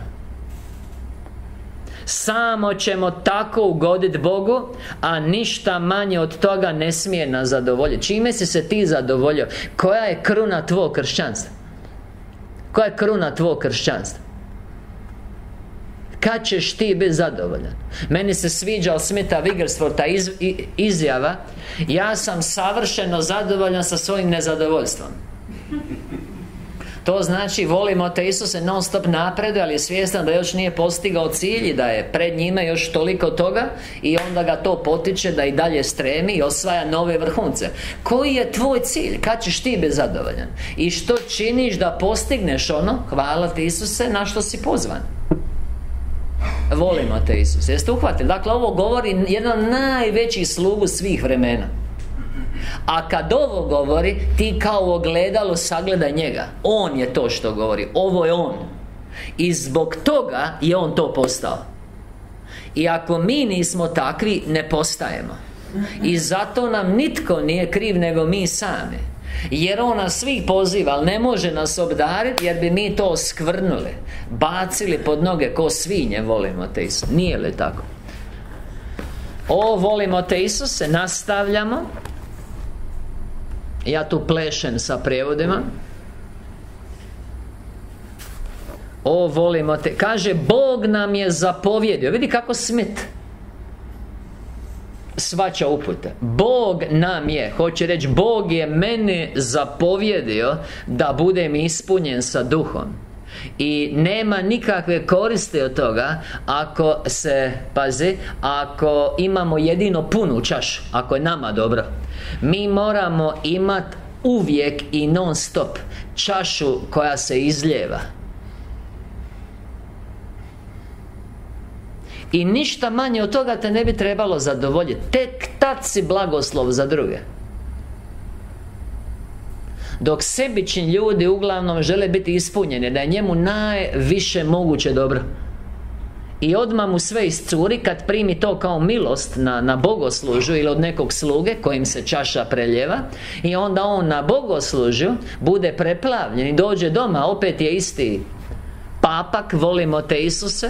Speaker 1: Samo ćemo tako ugoditi Bogu, a ništa manje od toga ne smije nas zadovoljiti. Čime si se ti zadovoljio? Koja je kruna tvog kršćanstva? Koja je kruna tvog kršćanstva? Kad ćeš ti biti zadovoljan? Meni se sviđa od Smitha Wiggleswortha izjava: ja sam savršeno zadovoljan sa svojim nezadovoljstvom. To znači, volimo te Isuse, non stop napreduje, ali je svjestan da još nije postigao cilj i da je pred njime još toliko toga, i onda ga to potiče da i dalje stremi i osvaja nove vrhunce. Koji je tvoj cilj? Kad ćeš ti biti zadovoljan? I što činiš da postigneš ono, hvala ti Isuse, na što si pozvan? Volimo te Isuse. Jeste uhvatili? Dakle, ovo govori jedan od najvećih slugu svih vremena. A kad ovo govori, ti kao ogledalo sagledaj njega. On je to što govori. Ovo je on. I zbog toga je on to postao. I ako mi nismo takvi, ne postajemo. I zato nam nitko nije kriv nego mi sami. Jer on nas svih poziva, ali ne može nas obdariti, jer bi mi to skvrnuli, bacili pod noge ko svinje. Volimo te Isuse. Nije li tako? Volimo te Isuse. Nastavljamo. Ja tu plešem sa prijevodima. Volimo te. Kaže, Bog nam je zapovjedio. Vidi kako Smith svaća upute. Bog nam je, hoće reći, Bog je meni zapovjedio da budem ispunjen sa duhom. I nema nikakve koristi od toga ako se, pazi, ako imamo jedino punu čašu, ako je nama dobro. Mi moramo imati uvijek i non stop čašu koja se izlijeva. I ništa manje od toga te ne bi trebalo zadovoljiti. Tek tad si blagoslov za druge. Dok sebični ljudi uglavnom žele biti ispunjeni, da je njemu najviše moguće dobro. I odmah mu sve iscuri kad primi to kao milost na bogoslužju ili od nekog sluge kojim se čaša preljeva. I onda on na bogoslužju bude preplavljen i dođe doma, opet je isti papak, volimo te Isuse,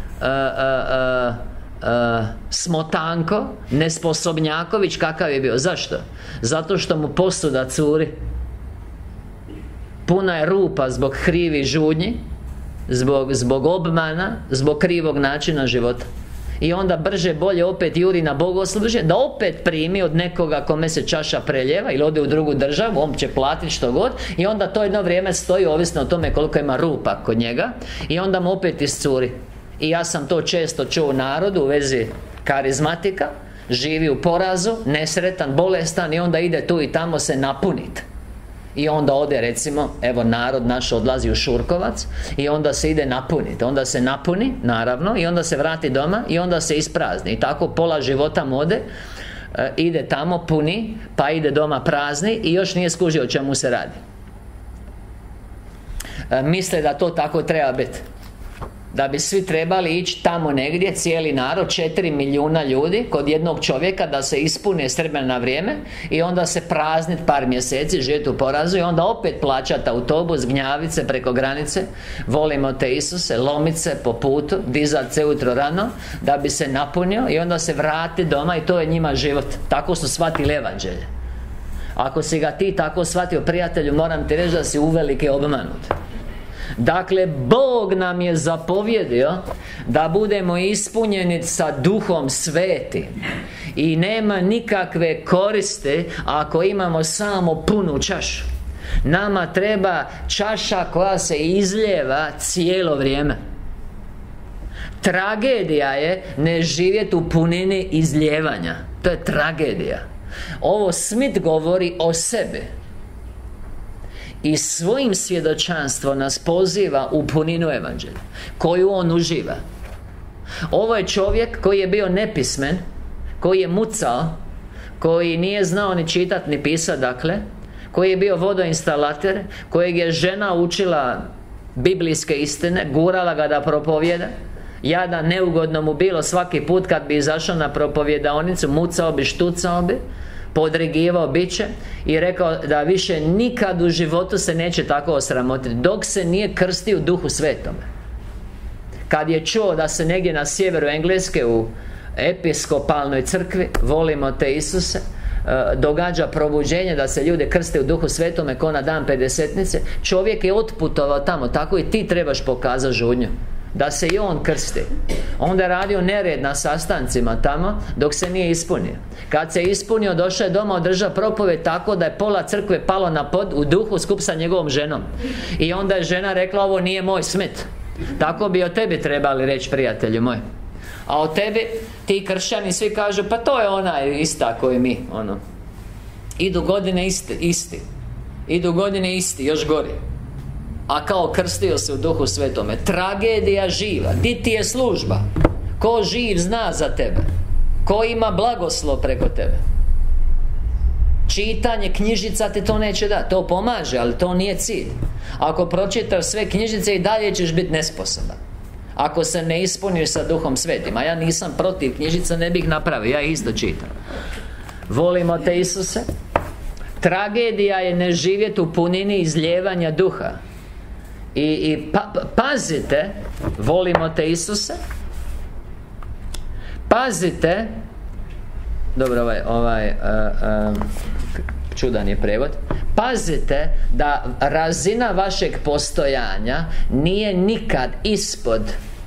Speaker 1: smotanko, nesposobnjaković kakav je bio. Zašto? Zato što mu posuda curi. Puna je rupa zbog krivih žudnji, zbog obmana, zbog krivog načina života. I onda brže bolje opet juri na bogoslužje, da opet primi od nekoga kome se čaša preljeva, ili ode u drugu državu, on će platiti što god. I onda to jedno vrijeme stoji, ovisno o tome koliko ima rupa kod njega. I onda mu opet iscuri. I ja sam to često čuo u narodu u vezi karizmatika. Živi u porazu, nesretan, bolestan, i onda ide tu i tamo se napuniti. I onda ode, recimo, evo narod naš odlazi u Šurkovac i onda se ide napuniti. Onda se napuni, naravno, i onda se vrati doma i onda se isprazni. I tako pola života mu ode, ide tamo, puni, pa ide doma prazni i još nije skužio o čemu se radi. Misle da to tako treba biti. Da bi svi trebali ići tamo negdje, cijeli narod, 4 milijuna ljudi, kod jednog čovjeka, da se ispune s vremena na vrijeme i onda se praznit par mjeseci, živjeti u porazu i onda opet plaćati autobus, gnjavice preko granice, volimo te Isuse, lomit se po putu, dizat se ujutro rano, da bi se napunio i onda se vrati doma i to je njima život. Tako su shvatili evanđelje. Ako si ga ti tako shvatio, prijatelju, moram ti reći da si uvelike obmanut. Dakle, Bog nam je zapovjedio da budemo ispunjeni sa Duhom Svetim. I nema nikakve koristi ako imamo samo punu čašu. Nama treba čaša koja se izlijeva cijelo vrijeme. Tragedija je ne živjeti u punini izlijevanja. To je tragedija. Ovo Smith govori o sebi i svojim svjedočanstvom nas poziva u puninu evanđelja koju on uživa. Ovo je čovjek koji je bio nepismen, koji je mucao, koji nije znao ni čitati ni pisati, dakle, koji je bio vodoinstalater, kojeg je žena učila biblijske istine, gurala ga da propovjeda. Jada, neugodno mu bilo svaki put kad bi izašao na propovjedaonicu, mucao bi, štucao bi, podrigivao biće i rekao da više nikad u životu se neće tako osramotiti dok se nije krstio u Duhu Svetome. Kad je čuo da se negdje na sjeveru Engleske u episkopalnoj crkvi, volimo te Isuse, događa probuđenje da se ljude krste u Duhu Svetome ko na dan Pedesetnice, čovjek je otputovao tamo. Tako i ti trebaš pokazati žudnju da se i on krsti. Onda je radio nered na sastancima tamo dok se nije ispunio. Kad se ispunio, došao je doma, održao propovjed tako da je pola crkve palo na pod u duhu skup sa njegovom ženom. I onda je žena rekla, ovo nije moj Smith. Tako bi o tebi trebali reći, prijatelju moj. A o tebi, ti kršćani svi kažu, pa to je ona ista koji mi, ono. Idu godine isti. Idu godine isti, još gori. A kao krstio se u Duhu Svetome. Tragedija živa. Di ti je služba? Ko živ zna za tebe? Ko ima blagoslov preko tebe? Čitanje knjižica ti to neće dati. To pomaže, ali to nije cilj. Ako pročitaš sve knjižice i dalje ćeš biti nesposoban, ako se ne ispuniš sa Duhom Svetim. A ja nisam protiv knjižica, ne bih napravio. Ja isto čitam. Volimo te Isuse. Tragedija je ne živjeti u punini izlijevanja duha. Pazite, volimo te Isuse. Pazite. Dobro, čudan je prevod. Pazite da razina vašeg postojanja nije nikad ispod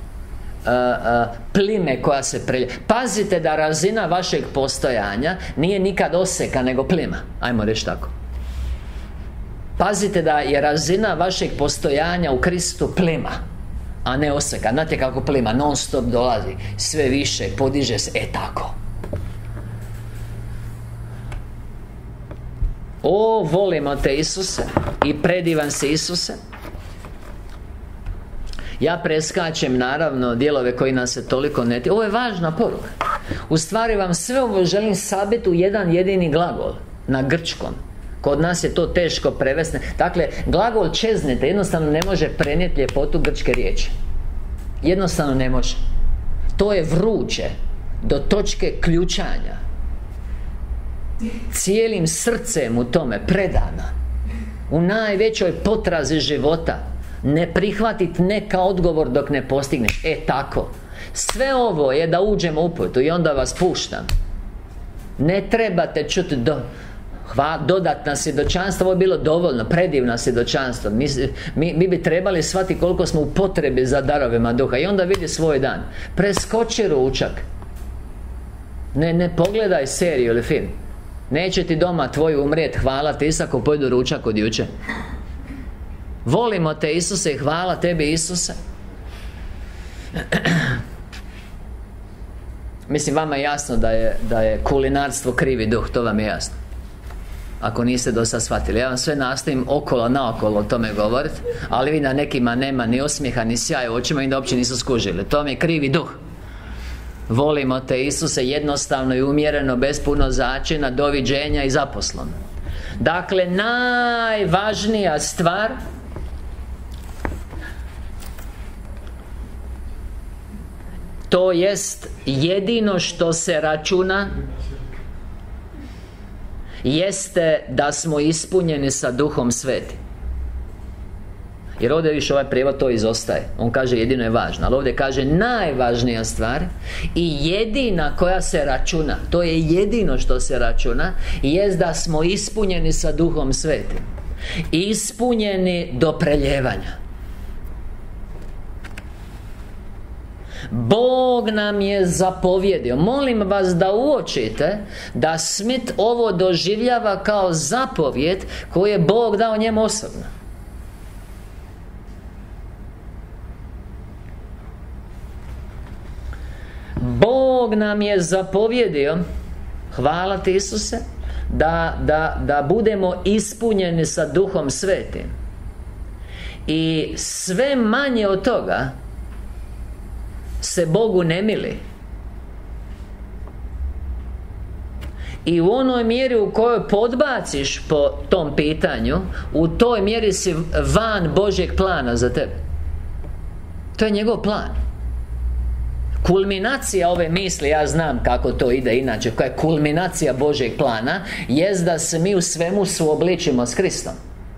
Speaker 1: plime koja se prelje. Pazite da razina vašeg postojanja nije nikad oseka nego plima. Ajmo reći tako. Pazite da je razina vašeg postojanja u Kristu plima, a ne oseka. Znate kako plima non stop dolazi, sve više, podiže se, tako. O, volimo te Isuse i predivan si Isuse. Ja preskačem naravno dijelove koji nas se toliko ne tiču. Ovo je važna poruka. U stvari vam sve ovo želim sabiti u jedan jedini glagol na grčkom. Kod nas je to teško prevesti. Dakle, glagol čeznete jednostavno ne može prenijeti ljepotu grčke riječi. Jednostavno ne može. To je vruće do točke ključanja, cijelim srcem u tome predana, u najvećoj potrazi života. Ne prihvatiti ne kao odgovor dok ne postigneš. Tako. Sve ovo je da uđemo u putu i onda vas puštam. Ne trebate čuti dodatna svjedočanstva. Ovo je bilo dovoljno, predivna svjedočanstva. Mi bi trebali shvatiti koliko smo u potrebi za darovima duha. I onda vidi svoj dan. Preskoči ručak. Ne pogledaj seriju ili film. Neće ti doma tvoj umrijet, hvala ti Isak, ako pojedu ručak od juče. Volimo te Isuse i hvala tebi Isuse. Mislim, vama je jasno da je kulinarstvo krivi duh, to vam je jasno. Ako niste do sad shvatili. Ja vam sve nastojim okolo naokolo o tome govoriti, ali vi na nekima nema ni osmijeha, ni sjaja u očima i da uopće nisu skužili. To mi je krivi duh. Volimo te Isuse jednostavno i umjereno, bez puno začina, doviđenja i zaposleno. Dakle, najvažnija stvar to jest jedino što se računa jeste da smo ispunjeni sa Duhom Svetim. Jer ovdje više ovaj prijevod to izostaje. On kaže jedino je važno, ali ovdje kaže najvažnija stvar i jedina koja se računa, to je jedino što se računa, jest da smo ispunjeni sa Duhom Svetim. Ispunjeni do preljevanja. Bog nam je zapovjedio. Molim vas da uočite da Smith ovo doživljava kao zapovjed koju je Bog dao njemu osobno. Bog nam je zapovjedio, hvala ti Isuse, da budemo ispunjeni sa Duhom Svetim. I sve manje od toga se Bogu ne mili. I u onoj mjeri u kojoj podbaciš po tom pitanju, u toj mjeri si van Božjeg plana za tebe. To je njegov plan. Kulminacija ove misli, ja znam kako to ide inače, koja je kulminacija Božjeg plana, jest da se mi u svemu suobličimo s Kristom.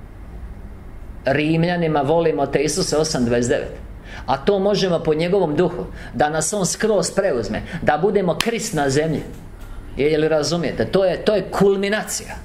Speaker 1: Rimljanima volimo te Isuse 8:29. A to možemo po njegovom duhu, da nas on skroz preuzme, da budemo Krist na zemlji. Jel razumijete? To je kulminacija.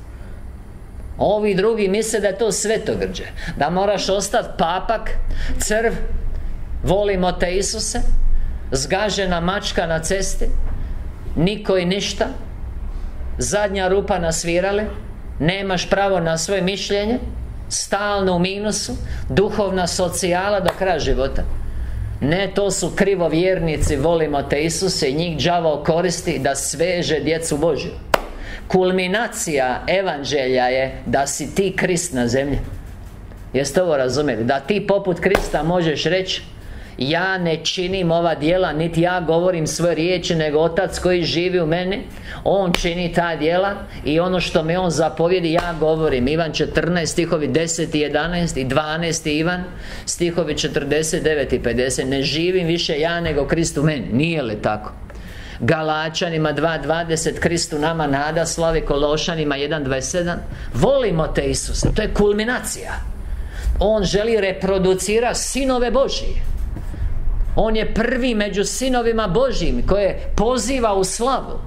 Speaker 1: Ovi drugi misle da je to svetogrđe, da moraš ostati papak, crv, volimo te Isuse, zgažena mačka na cesti, niko i ništa, zadnja rupa na svirali, nemaš pravo na svoje mišljenje, stalno u minusu, duhovna socijala do kraja života. Ne, to su krivovjernici, volimo te Isuse, i njih đavao koristi da sveže djecu Božju. Kulminacija evanđelja je da si ti Krist na zemlji. Jeste ovo razumjeli? Da ti poput Krista možeš reći: ja ne činim ova djela, niti ja govorim svoje riječi, nego Otac koji živi u meni, On čini ta djela, i ono što mi On zapovjedi ja govorim. Ivan 14 stihovi 10 i 11 i 12 Ivan stihovi 49 i 50. Ne živim više ja, nego Krist u meni. Nije li tako? Galačanima 2:20 Kristu nama nada slavi. Kološanima 1:27. Volimo te Isuse. To je kulminacija. On želi reproducirati sinove Božije. On je prvi među sinovima Božjim koje poziva u slavu.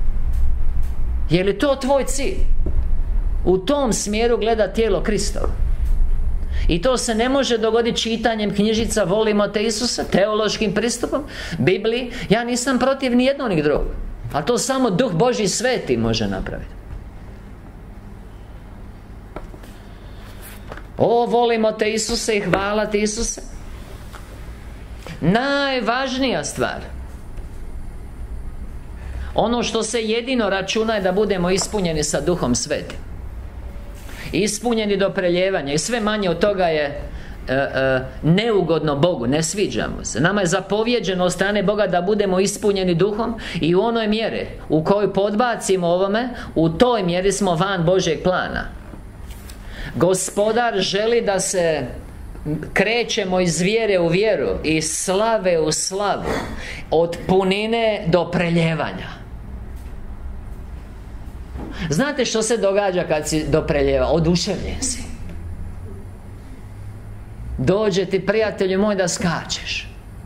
Speaker 1: Je li to tvoj cilj? U tom smjeru gleda tijelo Kristovo. I to se ne može dogoditi čitanjem knjižica volimo te Isusa, teološkim pristupom, Bibliji. Ja nisam protiv ni jednog ni drugog, a to samo Duh Božji Sveti može napraviti. O, volimo te Isuse i hvala ti Isuse. Najvažnija stvar, ono što se jedino računa, je da budemo ispunjeni sa Duhom Svetim, ispunjeni do preljevanja. I sve manje od toga je neugodno Bogu, ne sviđamo se. Nama je zapovjeđeno od strane Boga da budemo ispunjeni Duhom, i u onoj mjeri u kojoj podbacimo ovome, u toj mjeri smo van Božjeg plana. Gospodar želi da se krećemo iz vjere u vjeru, iz slave u slavu, od punine do preljevanja. Znate što se događa kad si do preljeva? Oduševljen si. Dođe ti, prijatelju moj, da skačeš.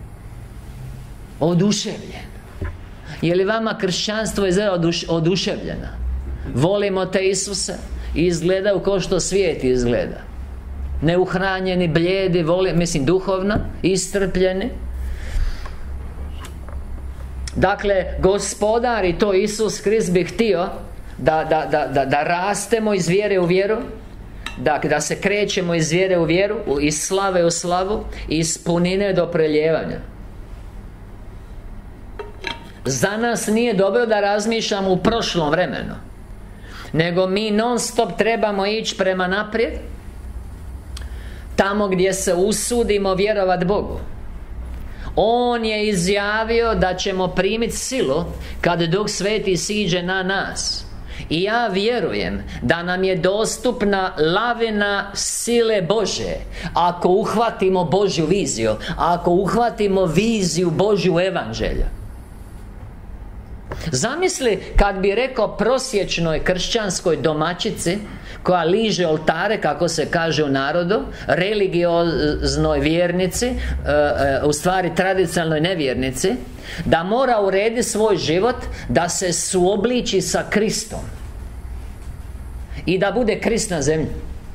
Speaker 1: Oduševljen. Je li vama kršćanstvo izgleda oduševljena? Volimo te Isuse, izgledaju kao što svijet izgleda. Neuhranjeni, blijedi, duhovno iscrpljeni. Dakle, Gospodar, i to Isus Krist, bi htio da rastemo iz vjere u vjeru, da se krećemo iz vjere u vjeru, iz slave u slavu, iz punine do preljevanja. Za nas nije dobro da razmišljamo u prošlom vremenu. nego mi non stop trebamo ići prema naprijed, tamo gdje se usudimo vjerovati Bogu. On je izjavio da ćemo primiti silu kad Duh Sveti siđe na nas. I ja vjerujem da nam je dostupna lavina sile Bože ako uhvatimo Božju viziju, ako uhvatimo viziju Božju evanđelja. Zamisli kad bi rekao prosječnoj kršćanskoj domaćici koja liže oltare, kako se kaže u narodu, religioznoj vjernici, u stvari tradicionalnoj nevjernici, da mora urediti svoj život, da se suobliči sa Kristom i da bude Krist na zemlji.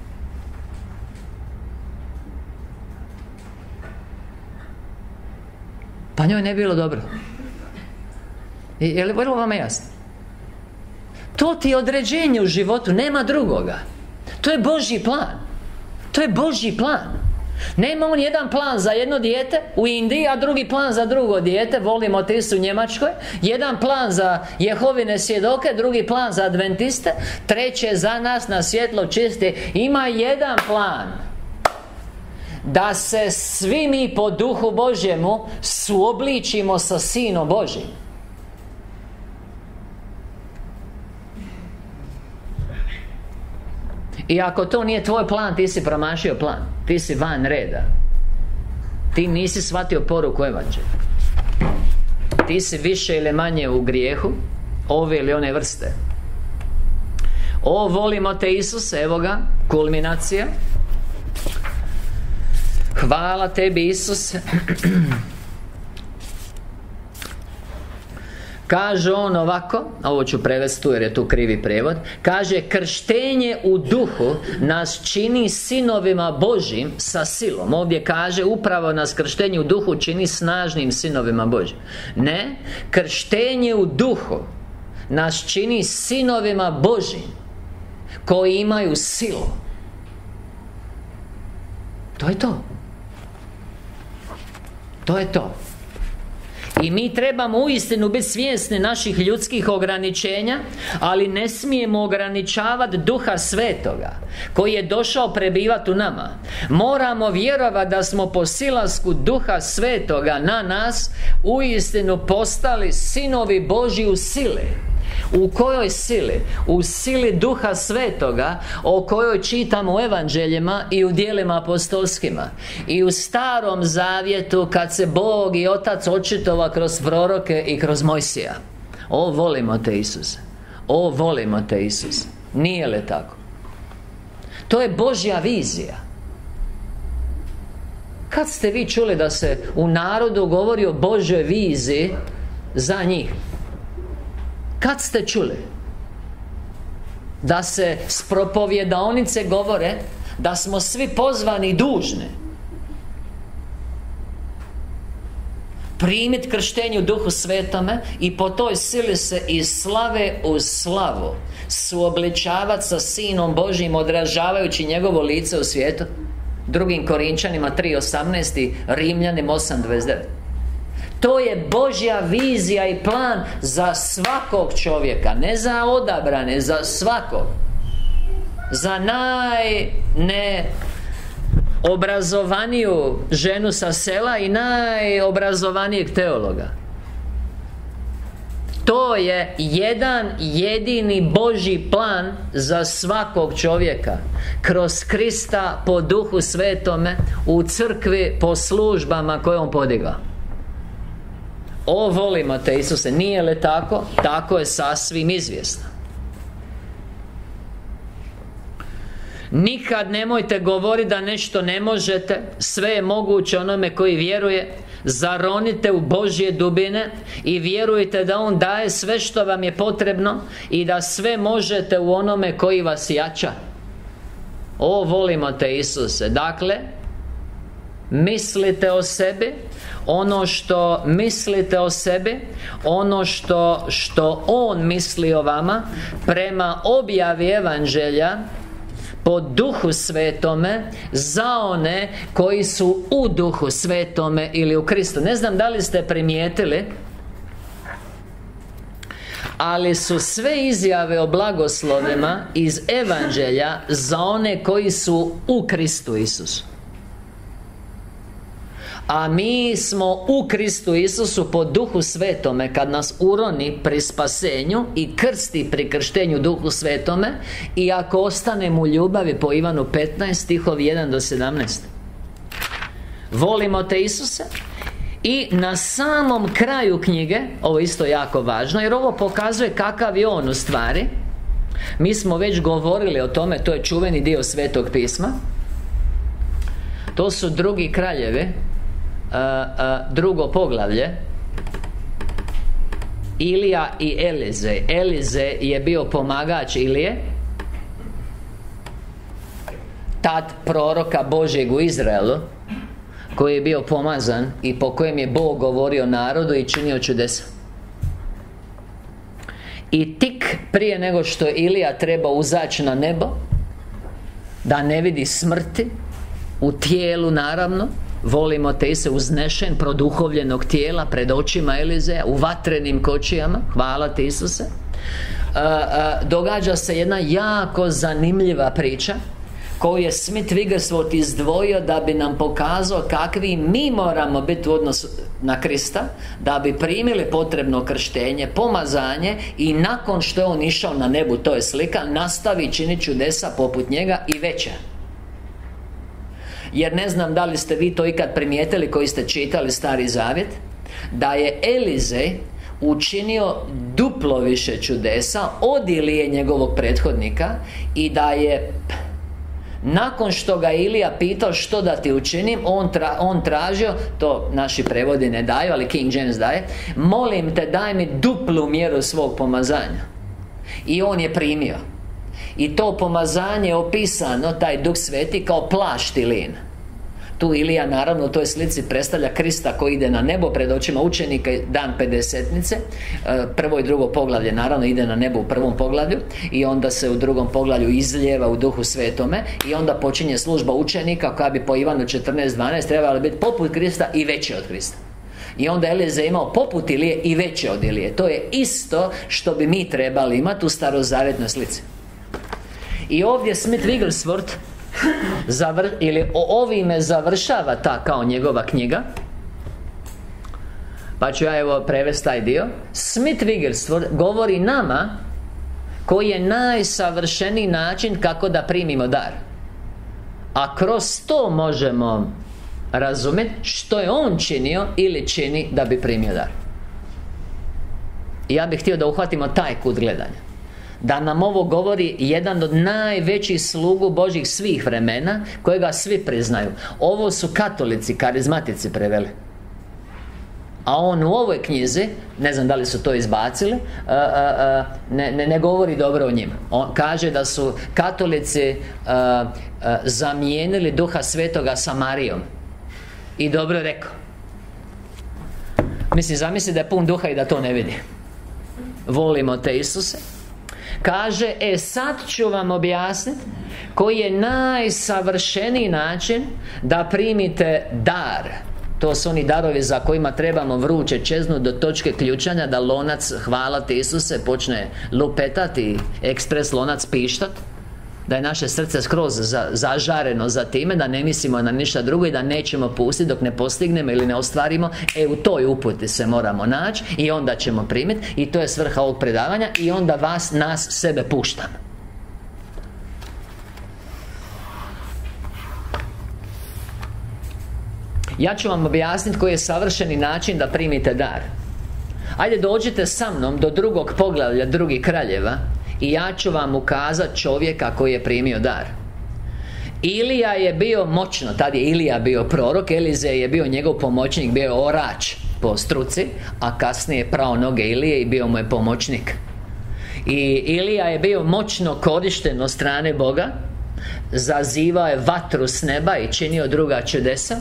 Speaker 1: Pa njoj ne bilo dobro. Je li vrlo vama jasno? To ti je određenje u životu, nema drugoga. To je Božji plan. To je Božji plan. Nema on jedan plan za jedno dijete u Indiji, a drugi plan za drugo dijete. Volimo Tisu u Njemačkoj. Jedan plan za Jehovine svjedoke, drugi plan za Adventiste, treće za nas na svjetlo čisti. Ima jedan plan, da se svi mi po Duhu Božjemu suobličimo sa Sinom Božjim. I ako to nije tvoj plan, ti si promašio plan. Ti si van reda. Ti nisi shvatio poruku evanđelja. Ti si više ili manje u grijehu ove ili one vrste. O, volimo te Isuse, evo ga, kulminacija. Hvala tebi Isuse. Kaže on ovako, ovo ću prevesti tu jer je tu krivi prijevod. Kaže, krštenje u duhu nas čini sinovima Božjim sa silom. Ovdje kaže, upravo nas krštenje u duhu čini snažnim sinovima Božjim. Ne, krštenje u duhu nas čini sinovima Božjim koji imaju silu. To je to. To je to. I mi trebamo uistinu biti svjesni naših ljudskih ograničenja, ali ne smijemo ograničavati Duha Svetoga koji je došao prebivati u nama. Moramo vjerovati da smo po silasku Duha Svetoga na nas uistinu postali sinovi Božji u sili. U kojoj sili? U sili Duha Svetoga, o kojoj čitamo u evanđeljima i u djelima apostolskima. I u Starom Zavjetu, kad se Bog i Otac očitova kroz proroke i kroz Mojsija. O, volimo te Isuse. O, volimo te Isuse. Nije li tako? To je Božja vizija. Kad ste vi čuli da se u narodu govori o Božjoj viziji za njih? Kad ste čuli da se s propovjedaonice govore da smo svi pozvani i dužni primiti krštenje u Duhu Svetome i po toj sili se iz slave u slavu suobličavati sa Sinom Božjim, odražavajući njegovo lice u svijetu? Drugim Korinčanima 3.18 i Rimljanima 8.29. To je Božja vizija i plan za svakog čovjeka. Ne za odabrane, za svakog. Za najneobrazovaniju ženu sa sela i najobrazovanijeg teologa. To je jedan jedini Božji plan za svakog čovjeka. Kroz Krista po Duhu Svetome u crkvi po službama koje on podigao. O, volimo te Isuse, nije li tako? Tako je sasvim izvjesno. Nikad nemojte govoriti da nešto ne možete. Sve je moguće onome koji vjeruje. Zaronite u Božje dubine i vjerujte da On daje sve što vam je potrebno i da sve možete u onome koji vas jača. O, volimo te Isuse. Dakle, mislite o sebi, ono što mislite o sebi, ono što On misli o vama, prema objavi evanđelja po Duhu Svetome, za one koji su u Duhu Svetome ili u Kristu. Ne znam da li ste primijetili, ali su sve izjave o blagoslovima iz Evanđelja za one koji su u Kristu Isusu. A mi smo u Kristu Isusu po Duhu Svetome, kad nas uroni pri spasenju i krsti pri krštenju Duhu Svetome, i ako ostanemo u ljubavi po Ivanu 15 stihovi 1 do 17. Volimo te, Isuse. I na samom kraju knjige, ovo je isto jako važno, jer ovo pokazuje kakav je on u stvari. Mi smo već govorili o tome, to je čuveni dio Svetog pisma. To su Drugi kraljevi, drugo poglavlje. Ilija i Elizej. Elizej je bio pomagač Ilije, tad proroka Božjeg u Izraelu, koji je bio pomazan i po kojem je Bog govorio narodu i činio čudesa. I tik prije nego što je Ilija trebao uzaći na nebo, da ne vidi smrti u tijelu, naravno, volimo te, se uznešen, produhovljenog tijela pred očima Elizeja, u vatrenim kočijama, hvala ti, Isuse, događa se jedna jako zanimljiva priča koju je Smith Wigglesworth izdvojio da bi nam pokazao kakvi mi moramo biti u odnosu na Krista, da bi primili potrebno krštenje, pomazanje, i nakon što je on išao na nebu, to je slika, nastavi činiti čudesa poput njega i veća. Jer ne znam da li ste vi to ikad primijetili koji ste čitali Stari Zavjet, da je Elizej učinio duplo više čudesa od Ilije, njegovog prethodnika, i da je nakon što ga Ilija pitao što da ti učinim, on tražio, to naši prevodi ne daju, ali King James daje, molim te, daj mi duplu mjeru svog pomazanja. I on je primio. I to pomazanje je opisano, taj Duh Sveti, kao plašt Ilijin. Tu Ilija, naravno, u toj slici predstavlja Krista koji ide na nebo pred očima učenika, dan Pedesetnice. Prvo i drugo poglavlje, naravno, ide na nebo u prvom poglavlju, i onda se u drugom poglavlju izlijeva u Duhu Svetome, i onda počinje služba učenika koja bi po Ivanu 14.12 trebala biti poput Krista i veće od Krista. I onda Elizej imao poput Ilije i veće od Ilije. To je isto što bi mi trebali imati u starozavjetnoj slici. I ovdje Smith Wigglesworth ili ovime završava ta kao njegova knjiga, pa ću ja evo prevesti taj dio. Smith Wigglesworth govori nama koji je najsavršeniji način kako da primimo dar, a kroz to možemo razumjeti što je on činio ili čini da bi primio dar. I ja bih htio da uhvatimo taj kut gledanja, da nam ovo govori jedan od najvećih slugu Božjih svih vremena, kojega svi priznaju. Ovo su katolici, karizmatici preveli. A on u ovoj knjizi, ne znam da li su to izbacili, ne govori dobro o njima. On kaže da su katolici zamijenili Duha Svetoga sa Marijom. I dobro je rekao. Mislim, zamisli da je pun duha i da to ne vidi. Volimo te, Isuse. Kaže, sad ću vam objasniti koji je najsavršeniji način da primite dar. To su oni darovi za kojima trebamo vruće čeznuti do točke ključanja, da lonac, hvala ti, Isuse, počne lupetati i ekspres lonac pištat, da je naše srce skroz zažareno za time, da ne mislimo na ništa drugo i da nećemo pustiti dok ne postignemo ili ne ostvarimo. U toj uputi se moramo naći i onda ćemo primiti, i to je svrha ovog predavanja, i onda nas sebe puštam. Ja ću vam objasniti koji je savršeni način da primite dar. Ajde, dođite sa mnom do drugog poglavlja Drugih kraljeva i ja ću vam ukazati čovjeka koji je primio dar. Ilija je bio moćno, tad je Ilija bio prorok, Elizej je bio njegov pomoćnik, bio je orač po struci, a kasnije je prao noge Ilije i bio mu je pomoćnik. I Ilija je bio moćno korišten od strane Boga, zazivao je vatru s neba i činio druga čudesa.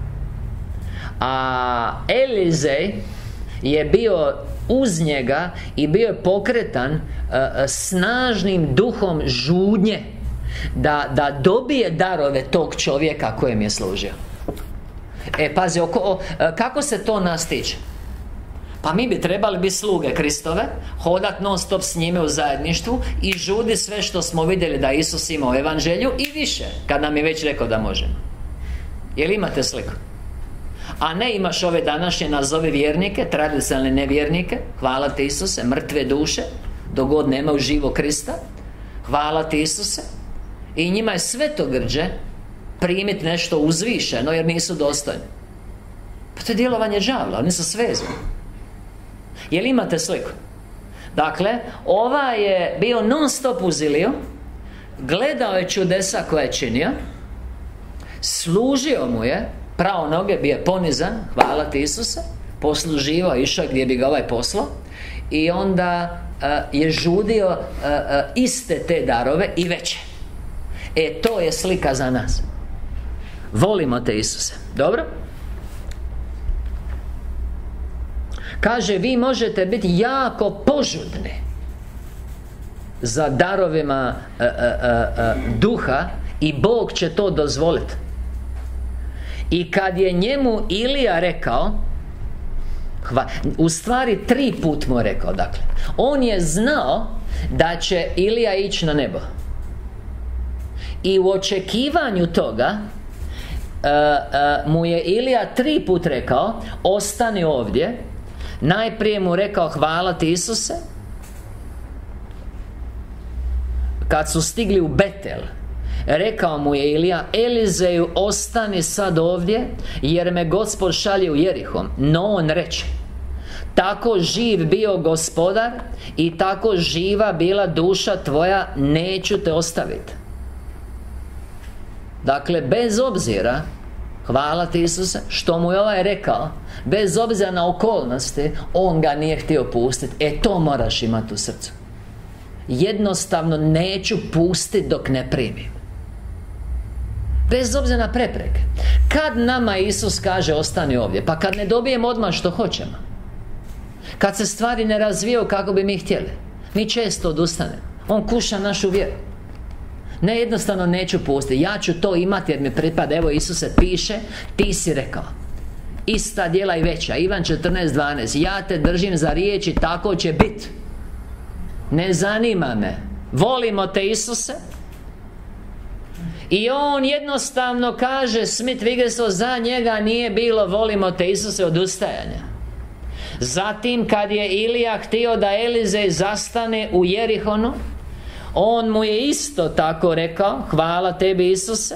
Speaker 1: A Elizej je bio uz njega i bio je pokretan snažnim duhom žudnje da dobije darove tog čovjeka kojem je služio. Pazi, kako se to nas tiče? Pa mi bi trebali biti sluge Kristove, hodat non stop s njime u zajedništvu i žudi sve što smo vidjeli da Isus ima u evanđelju i više, kad nam je već rekao da možemo. Jel imate sliku? A ne imaš ove današnje, nazovi vjernike, tradicionalne nevjernike, hvala ti Isuse, mrtve duše, dok god nemaju živog Krista, hvala ti Isuse, i njima je svetogrđe primiti nešto uzvišeno jer nisu dostojni. Pa to je djelovanje đavla, oni su svezani. Jel imate sliku? Dakle, ovaj je bio non stop u Ziliju, gledao je čudesa koje je činio, služio mu je, pravo noge, bio je ponizan, hvala ti Isuse, posluživao, išao gdje bi ga ovaj poslao, i onda je žudio iste te darove i veće. To je slika za nas. Volimo te Isuse. Dobro? Kaže, vi možete biti jako požudni za darovima duha i Bog će to dozvoliti. I kad je njemu Ilija rekao, u stvari 3 put mu je rekao, dakle, on je znao da će Ilija ići na nebo. I u očekivanju toga mu je Ilija 3 put rekao, ostani ovdje. Najprije mu rekao, hvala ti Isuse. Kad su stigli u Betel, rekao mu je Ilija, Elizeju, ostani sad ovdje, jer me Gospod šalje u Jerihom. No on reče, tako živ bio Gospodar i tako živa bila duša tvoja, neću te ostaviti. Dakle, bez obzira, hvala ti Isuse, što mu je ovaj rekao, bez obzira na okolnosti, on ga nije htio pustiti. To moraš imati u srcu. Jednostavno neću pustiti dok ne primim. Bez obzira na prepreke. Kad nama Isus kaže ostani ovdje? Pa kad ne dobijemo odmah što hoćemo, kad se stvari ne razvijaju kako bi mi htjeli, mi često odustanemo. On kuša našu vjeru. Ne, jednostavno neću pustiti, ja ću to imati jer mi pripada. Evo, Isuse piše, ti si rekao ista djela i veća. Ivan 14:12, ja te držim za riječ i tako će biti. Ne zanima me. Volimo te Isuse. I on jednostavno kaže, Smith Wigglesworth, za njega nije bilo volimo te Isuse odustajanja. Zatim kad je Ilija htio da Elizej zastane u Jerihonu, on mu je isto tako rekao, hvala tebi Isuse,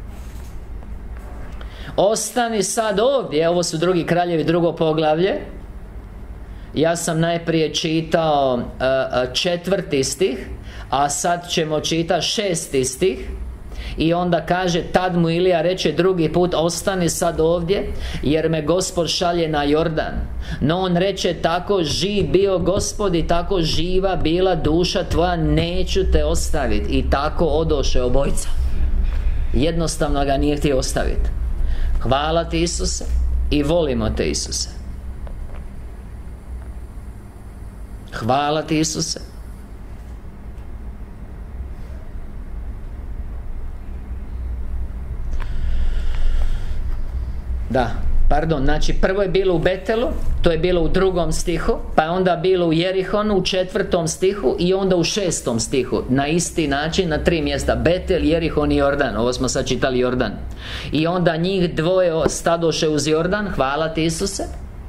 Speaker 1: ostani sad ovdje. Ovo su Drugi kraljevi, 2. poglavlje. Ja sam najprije čitao 4. stih, a sad ćemo čitati 6. stih. I onda kaže, tad mu Ilija reče drugi put, ostani sad ovdje, jer me Gospod šalje na Jordan. No on reče, tako živ bio Gospod i tako živa bila duša tvoja, neću te ostaviti. I tako odoše obojica. Jednostavno ga nije htio ostaviti. Hvala ti Isuse i volimo te Isuse. Hvala ti Isuse. Da, pardon, znači prvo je bilo u Betelu, to je bilo u 2. stihu, pa je onda bilo u Jerihonu u 4. stihu i onda u 6. stihu. Na isti način, na 3 mjesta: Betel, Jerihon i Jordan. Ovo smo sad čitali Jordan. I onda njih dvoje stadoše uz Jordan, hvala ti Isuse.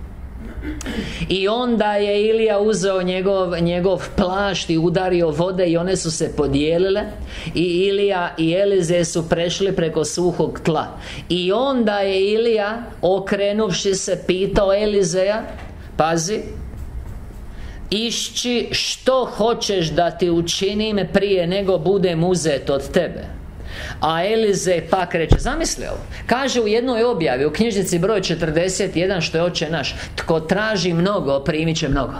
Speaker 1: I onda je Ilija uzeo njegov plašt i udario vode i one su se podijelile. I Ilija i Elizej su prešli preko suhog tla. I onda je Ilija, okrenuvši se, pitao Elizeja, pazi, išći što hoćeš da ti učinim prije nego budem uzet od tebe. A Elizej pak reče, zamisli ovo, kaže u jednoj objavi u knjižnici broj 41, što je Oče naš, tko traži mnogo, primit će mnogo.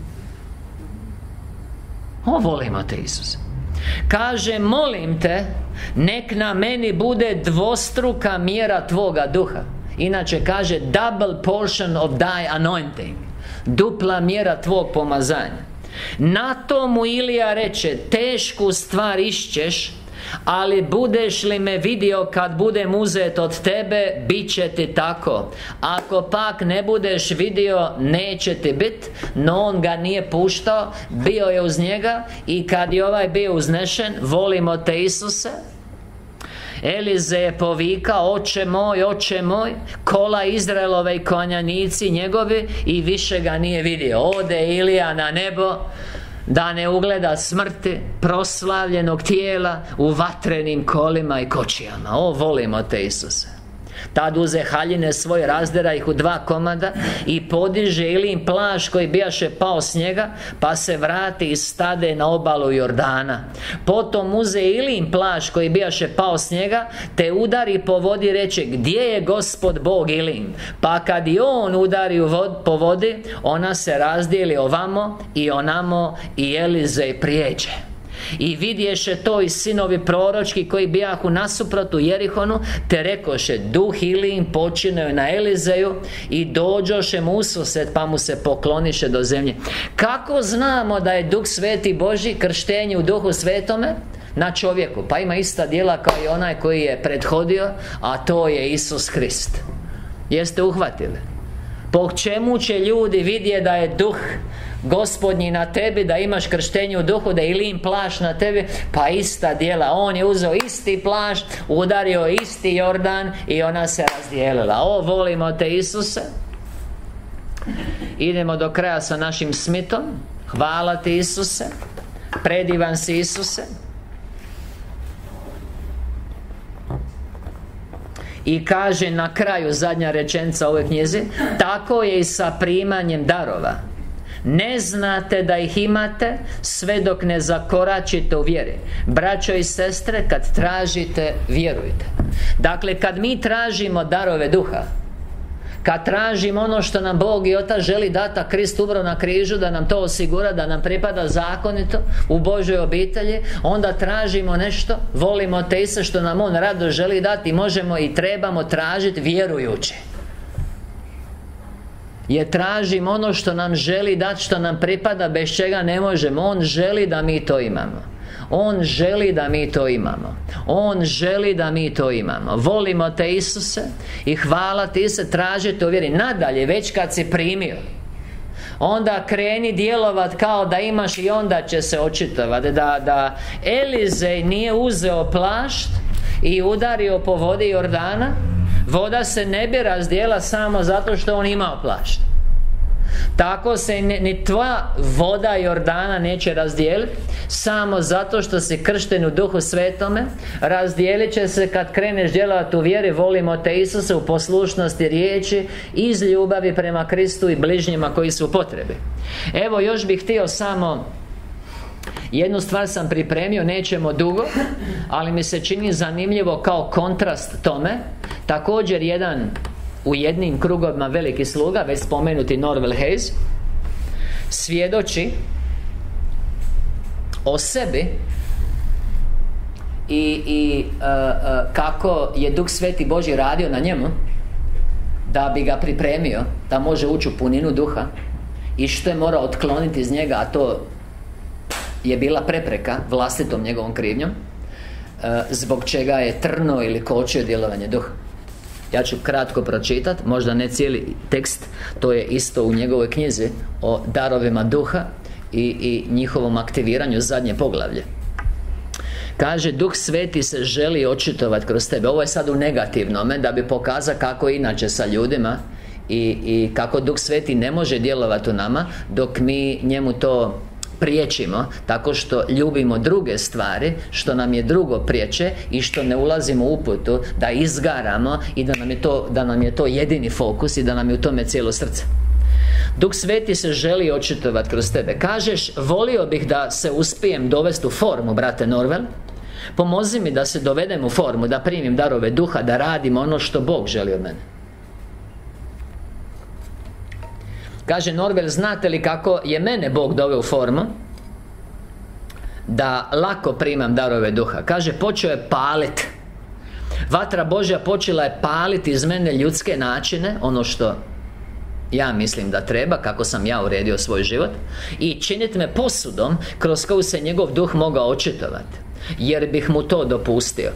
Speaker 1: Volimo te Isuse. Kaže, molim te, nek na meni bude dvostruka mjera tvoga duha. Inače kaže, double portion of thy anointing, dupla mjera tvog pomazanja. Na to mu Ilija reče, tešku stvar išćeš, Ali budeš li me vidio kad budem uzet od tebe, bit će ti tako. Ako pak ne budeš vidio, neće ti bit. No on ga nije puštao, bio je uz njega. I kad je ovaj bio uznešen, volimo te Isuse, Elize je povikao: oče moj, kola Izraelove i konjanici njegovi, i više ga nije vidio. Ode Ilija na nebo da ne ugleda smrti proslavljenog tijela u vatrenim kolima i kočijama. O, volimo te Isuse. Tad uze haljine svoje, razdera ih u 2 komada i podiže Ilijin plašt koji bijaše pao s njega, pa se vrati i stade na obalu Jordana. Potom uze Ilijin plašt koji bijaše pao s njega, te udari po vodi, reče: gdje je Gospod Bog Ilijin? Pa kad i on udari po vodi, ona se razdijeli ovamo i onamo, i Elizej prijeđe. I vidješe to i sinovi proročki koji bijahu nasuprot u Jerihonu, te rekoše: duh Ilijin počinio je na Elizeju, i dođoše mu ususret, pa mu se pokloniše do zemlje. Kako znamo da je Duh Sveti Božji, krštenje u Duhu Svetome, na čovjeku? Pa ima ista djela kao i onaj koji je prethodio, a to je Isus Krist. Jeste uhvatili? Po čemu će ljudi vidjeti da je Duh Gospodnji na tebi, da imaš krštenje u Duhu, da je Ilijin plašt na tebi? Pa ista djela. On je uzeo isti plašt, udario isti Jordan i ona se razdijelila. O, volimo te Isuse. Idemo do kraja sa našim smitom. Hvala ti Isuse. Predivan si Isuse. I kaže na kraju, zadnja rečenica ove knjizi: tako je i sa primanjem darova. Ne znate da ih imate sve dok ne zakoračite u vjeri. Braćo i sestre, kad tražite, vjerujte. Dakle, kad mi tražimo darove duha, kad tražimo ono što nam Bog i Otac želi dati, a Krist umro na križu da nam to osigura, da nam pripada zakonito u Božoj obitelji, onda tražimo nešto, volimo te Isuse, što nam On rado želi dati, i možemo i trebamo tražiti vjerujući. Jer tražimo ono što nam želi dati, što nam pripada, bez čega ne možemo. On želi da mi to imamo. On želi da mi to imamo. On želi da mi to imamo. Volimo te Isuse i hvala ti se, tražite u vjeri. Nadalje, već kad si primio, onda kreni djelovat kao da imaš, i onda će se očitovati da Elizej nije uzeo plašt i udario po vodi Jordana. Voda se ne bi razdijela samo zato što on imao plašt. Tako se ni tvoja voda Jordana neće razdijeliti samo zato što si kršten u Duhu Svetome. Razdijelit će se kad kreneš djelovati u vjeri. Volimo te Isuse, u poslušnosti riječi, iz ljubavi prema Kristu i bližnjima koji su u potrebi. Evo, još bih htio samo jednu stvar sam pripremio, nećemo dugo, ali mi se čini zanimljivo kao kontrast tome. Također u jednim krugovima veliki sluga, već spomenuti Norvel Hayes, svjedoči o sebi i kako je Duh Sveti Božji radio na njemu da bi ga pripremio da može ući u puninu duha, i što je morao otkloniti iz njega, a to je bila prepreka vlastitom njegovom krivnjom, zbog čega je trnuo ili kočio djelovanje duha. Ja ću kratko pročitati, možda ne cijeli tekst, to je isto u njegovoj knjizi o darovima duha i njihovom aktiviranju, zadnje poglavlje. Kaže: Duh Sveti se želi očitovati kroz tebe. Ovo je sad u negativnome, da bi pokazao kako je inače sa ljudima i kako Duh Sveti ne može djelovati u nama dok mi njemu to priječimo, tako što ljubimo druge stvari, što nam je drugo priječe, i što ne ulazimo u uputu da izgaramo i da nam je to jedini fokus i da nam je u tome cijelo srce. Duh Sveti se želi očitovati kroz tebe. Kažeš: volio bih da se uspijem dovesti u formu, brate Norvel. Pomozi mi da se dovedem u formu, da primim darove duha, da radim ono što Bog želi od mene. Kaže Norvel: znate li kako je mene Bog doveo u formu da lako primam darove duha? Kaže: počeo je palit. Vatra Božja počela je paliti iz mene ljudske načine, ono što ja mislim da treba, kako sam ja uredio svoj život, i činiti me posudom kroz koju se njegov duh mogao očitovati. jer bih mu to dopustio.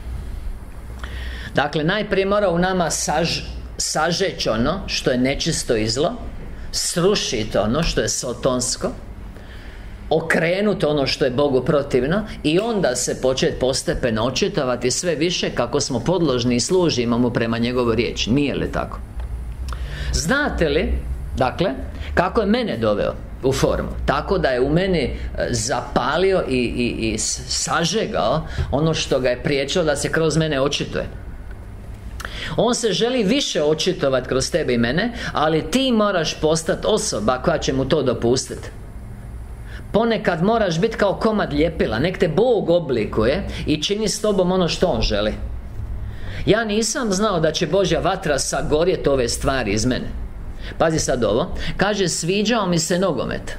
Speaker 1: Dakle, najprije mora u nama sažeć ono što je nečisto i zlo, srušiti ono što je sotonsko, okrenuti ono što je Bogu protivno, i onda se početi postepeno očitovati sve više kako smo podložni i služimo mu prema njegovoj riječi. Nije li tako? Znate li, dakle, kako je mene doveo u formu? Tako da je u meni zapalio i sažegao ono što ga je priječilo da se kroz mene očituje. On se želi više očitovati kroz tebe i mene, ali ti moraš postati osoba koja će mu to dopustiti. Ponekad moraš biti kao komad ljepila. Nek te Bog oblikuje i čini s tobom ono što On želi. Ja nisam znao da će Božja vatra sagorjeti ove stvari iz mene. Pazi sad ovo. Kaže, sviđao mi se nogomet.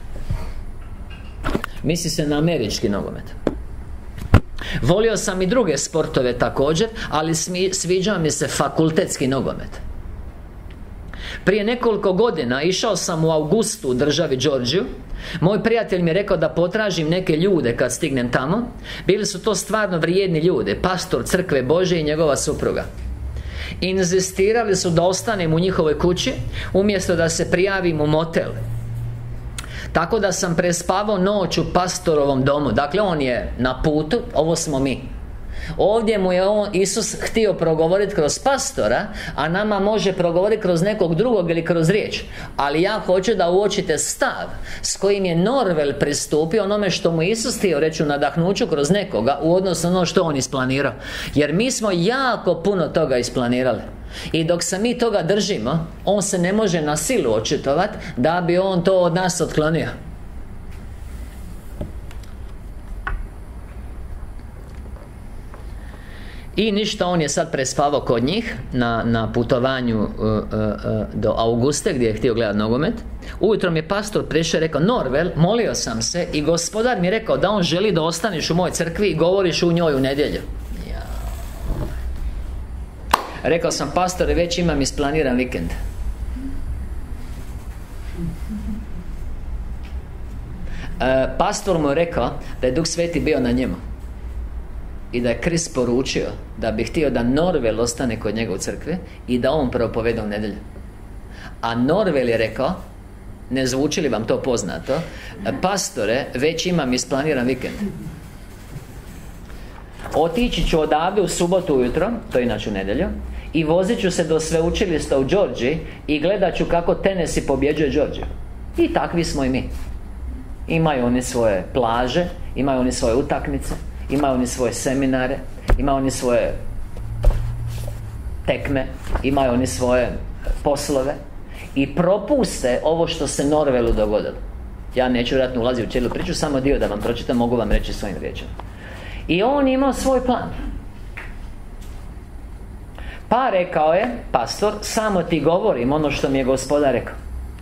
Speaker 1: Misli se na američki nogomet. Volio sam i druge sportove također, ali sviđao mi se fakultetski nogomet. Prije nekoliko godina išao sam u Augustu u državi Georgiju. Moj prijatelj mi je rekao da potražim neke ljude kad stignem tamo. Bili su to stvarno vrijedni ljudi, pastor crkve Božje i njegova supruga. Inzistirali su da ostanem u njihovoj kući umjesto da se prijavim u motel. Tako da sam prespavao noć u pastorovom domu. Dakle, on je na putu, ovo smo mi. Ovdje mu je Isus htio progovoriti kroz pastora, a nama može progovoriti kroz nekog drugog ili kroz riječ. Ali ja hoću da uočite stav s kojim je Norvel pristupio onome što mu Isus htio reći u nadahnuću kroz nekoga, u odnosu na ono što on isplanirao. Jer mi smo jako puno toga isplanirali. I dok se mi toga držimo, on se ne može na silu očitovati da bi on to od nas otklonio. I ništa, on je sad prespavao kod njih na putovanju do Auguste, gdje je htio gledati nogomet. Ujutro mi je pastor prišao i rekao: Norvel, molio sam se i gospodar mi je rekao da on želi da ostaneš u mojoj crkvi i govoriš u njoj u nedjelju. Rekao sam: pastore, već imam isplaniran vikend. Pastor mu je rekao da je Duh Sveti bio na njemu i da je Krist poručio da bi htio da Norvel ostane kod njega u crkvi i da on propoveda u nedjelju. A Norvel je rekao: ne zvuči li vam to poznato? Pastore, već imam isplaniran vikend. Otići ću odavde u subotu ujutro, to je inače u nedjelju, i vozit ću se do sveučilišta u Georgiji i gledat ću kako Tennessee pobjeđuje Georgiju. I takvi smo i mi. Imaju oni svoje plaže, imaju oni svoje utakmice, imaju oni svoje seminare, imaju oni svoje tekme, imaju oni svoje poslove i propuste ovo što se Norvelu dogodilo. Ja neću vjerojatno ulaziti u cijelu priču, samo dio da vam pročitam, mogu vam reći svojim riječima. I on imao svoj plan. Pa rekao je pastor: samo ti govorim ono što mi je gospodar rekao.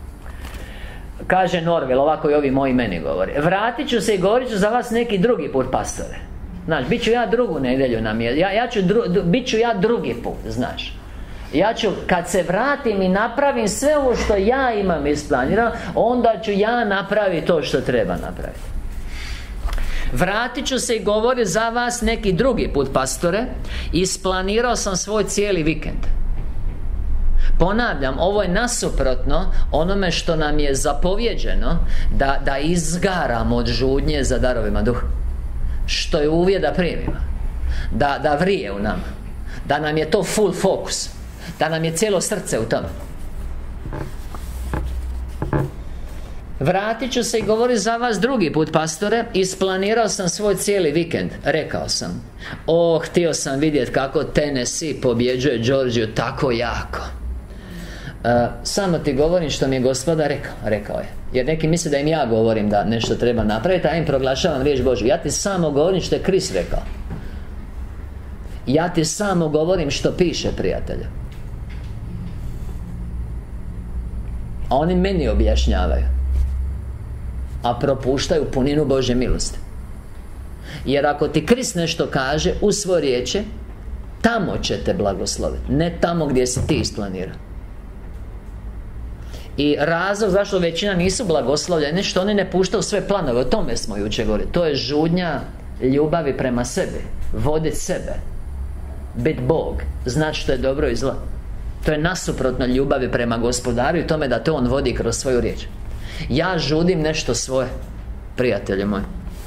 Speaker 1: Kaže Norvel, ovako i ovi moji meni govore: vratit ću se i govorit ću za vas neki drugi put, pastore. Znaš, bit ću ja drugu nedjelju bit ću ja drugi put, znaš. Ja ću, kad se vratim i napravim sve ovo što ja imam isplanirano, onda ću ja napraviti to što treba napraviti. Vratit ću se i govorit za vas neki drugi put, pastore. Isplanirao sam svoj cijeli vikend. Ponavljam, ovo je nasuprotno onome što nam je zapovjeđeno, da izgaramo od žudnje za darovima duha, što je uvjet da primimo, da vrije u nama, da nam je to full fokus, da nam je cijelo srce u tome. Vratit ću se i govorit za vas drugi put, pastore. Isplanirao sam svoj cijeli vikend. Rekao sam: htio sam vidjeti kako Tennessee pobjeđuje Georgiju tako jako. Samo ti govorim što mi je gospodar rekao je. Jer neki misle da im ja govorim da nešto treba napraviti, a ja im proglašavam riječ Božju. Ja ti samo govorim što je Krist rekao. Ja ti samo govorim što piše, prijatelju. A oni meni objašnjavaju, a propuštaju puninu Božje milosti. Jer ako ti Krist nešto kaže u svoj riječi, tamo će te blagosloviti, ne tamo gdje si ti isplanirao. I razlog zašto većina nisu blagoslovljeni, što oni ne puštaju sve planove. O tome smo jučer govorili. To je žudnja ljubavi prema sebi, voditi sebe, biti Bog, znači što je dobro i zlo. To je nasuprotno ljubavi prema Gospodaru i tome da to On vodi kroz svoju riječ. Ja žudim nešto svoje, prijatelji moji.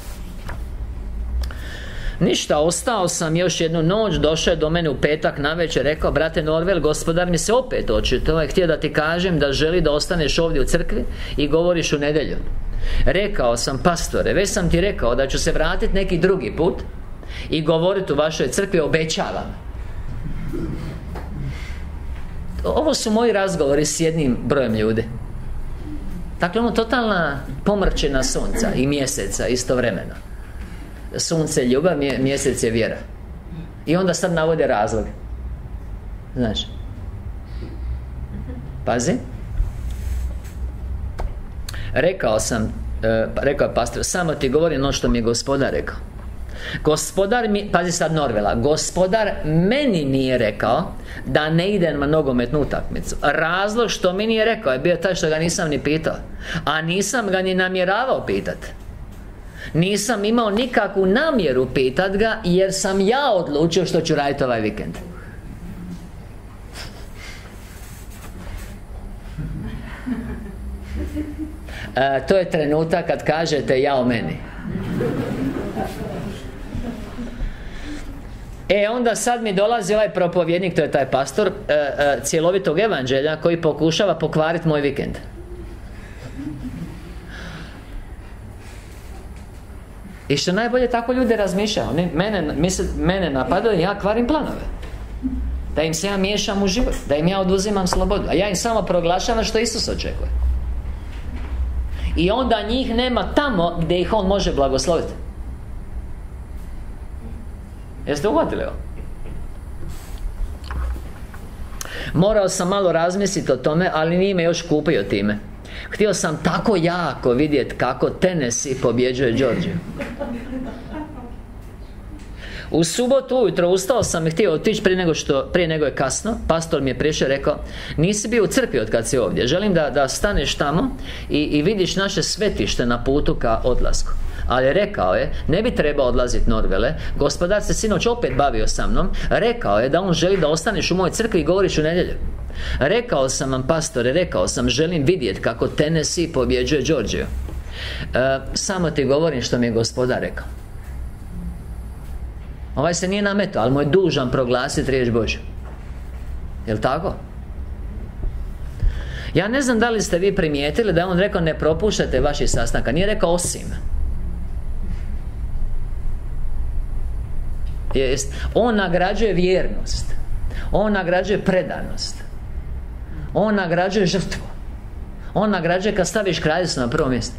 Speaker 1: Ništa, ostao sam još jednu noć, došao je do mene u petak navečer, rekao: brate Norvel, Gospodar mi se opet očitovao, htio da ti kažem da želi da ostaneš ovdje u crkvi i govoriš u nedjelju. Rekao sam: pastore, već sam ti rekao da ću se vratiti neki drugi put i govoriti u vašoj crkvi, obećavam. Ovo su moji razgovori s jednim brojem ljudi. Dakle, totalna pomrčina sunca i mjeseca istovremeno. Sunce je ljubav, mjesec je vjera. I onda sad navode razloge. Znaš, pazi. Rekao je pastor: samo ti govorim ono što mi je Gospodar rekao. Gospodar mi, pazi sad Norvela, Gospodar meni nije rekao da ne idem na nogometnu utakmicu. Razlog što mi nije rekao je bio taj što ga nisam ni pitao, a nisam ga ni namjeravao pitati. Nisam imao nikakvu namjeru pitat ga, jer sam ja odlučio što ću raditi ovaj vikend. To je trenutak kad kažete ja o meni. Onda sad mi dolazi ovaj propovjednik, to je taj pastor cjelovitog evanđelja, koji pokušava pokvariti moj vikend. I što najbolje, tako ljudi razmišljaju. Oni mene napadaju i ja kvarim planove. Da im se ja miješam u život, da im ja oduzimam slobodu, a ja im samo proglašavam što Isus očekuje. I onda njih nema tamo gdje ih On može blagosloviti. Jeste uhvatili ovo? Morao sam malo razmisliti o tome, ali nije me još kupio time. Htio sam tako jako vidjeti kako Tennessee pobjeđuje Georgiju. U subotu ujutro ustao sam i htio otići prije nego je kasno. Pastor mi je prišao i rekao: nisi bio u crkvi od kad si ovdje, želim da staneš tamo i vidiš naše svetište na putu ka odlasku. Ali rekao je, ne bi trebao odlaziti Norvele, Gospodar se sinoć opet bavio sa mnom. Rekao je da On želi da ostaneš u mojoj crkvi i govoriš u nedjelju. Rekao sam vam, pastore, rekao sam, želim vidjeti kako Tennessee pobjeđuje Georgiju. Samo ti govorim što mi je Gospodar rekao. Ovaj se nije nametao, ali mu je dužan proglasiti riječ Božju. Jel' tako? Ja ne znam da li ste vi primijetili da je On rekao: ne propuštate vaših sastanka. Nije rekao osim. On nagrađuje vjernost, On nagrađuje predanost, On nagrađuje žrtvu, On nagrađuje kad staviš kraljevstvo na prvo mjesto.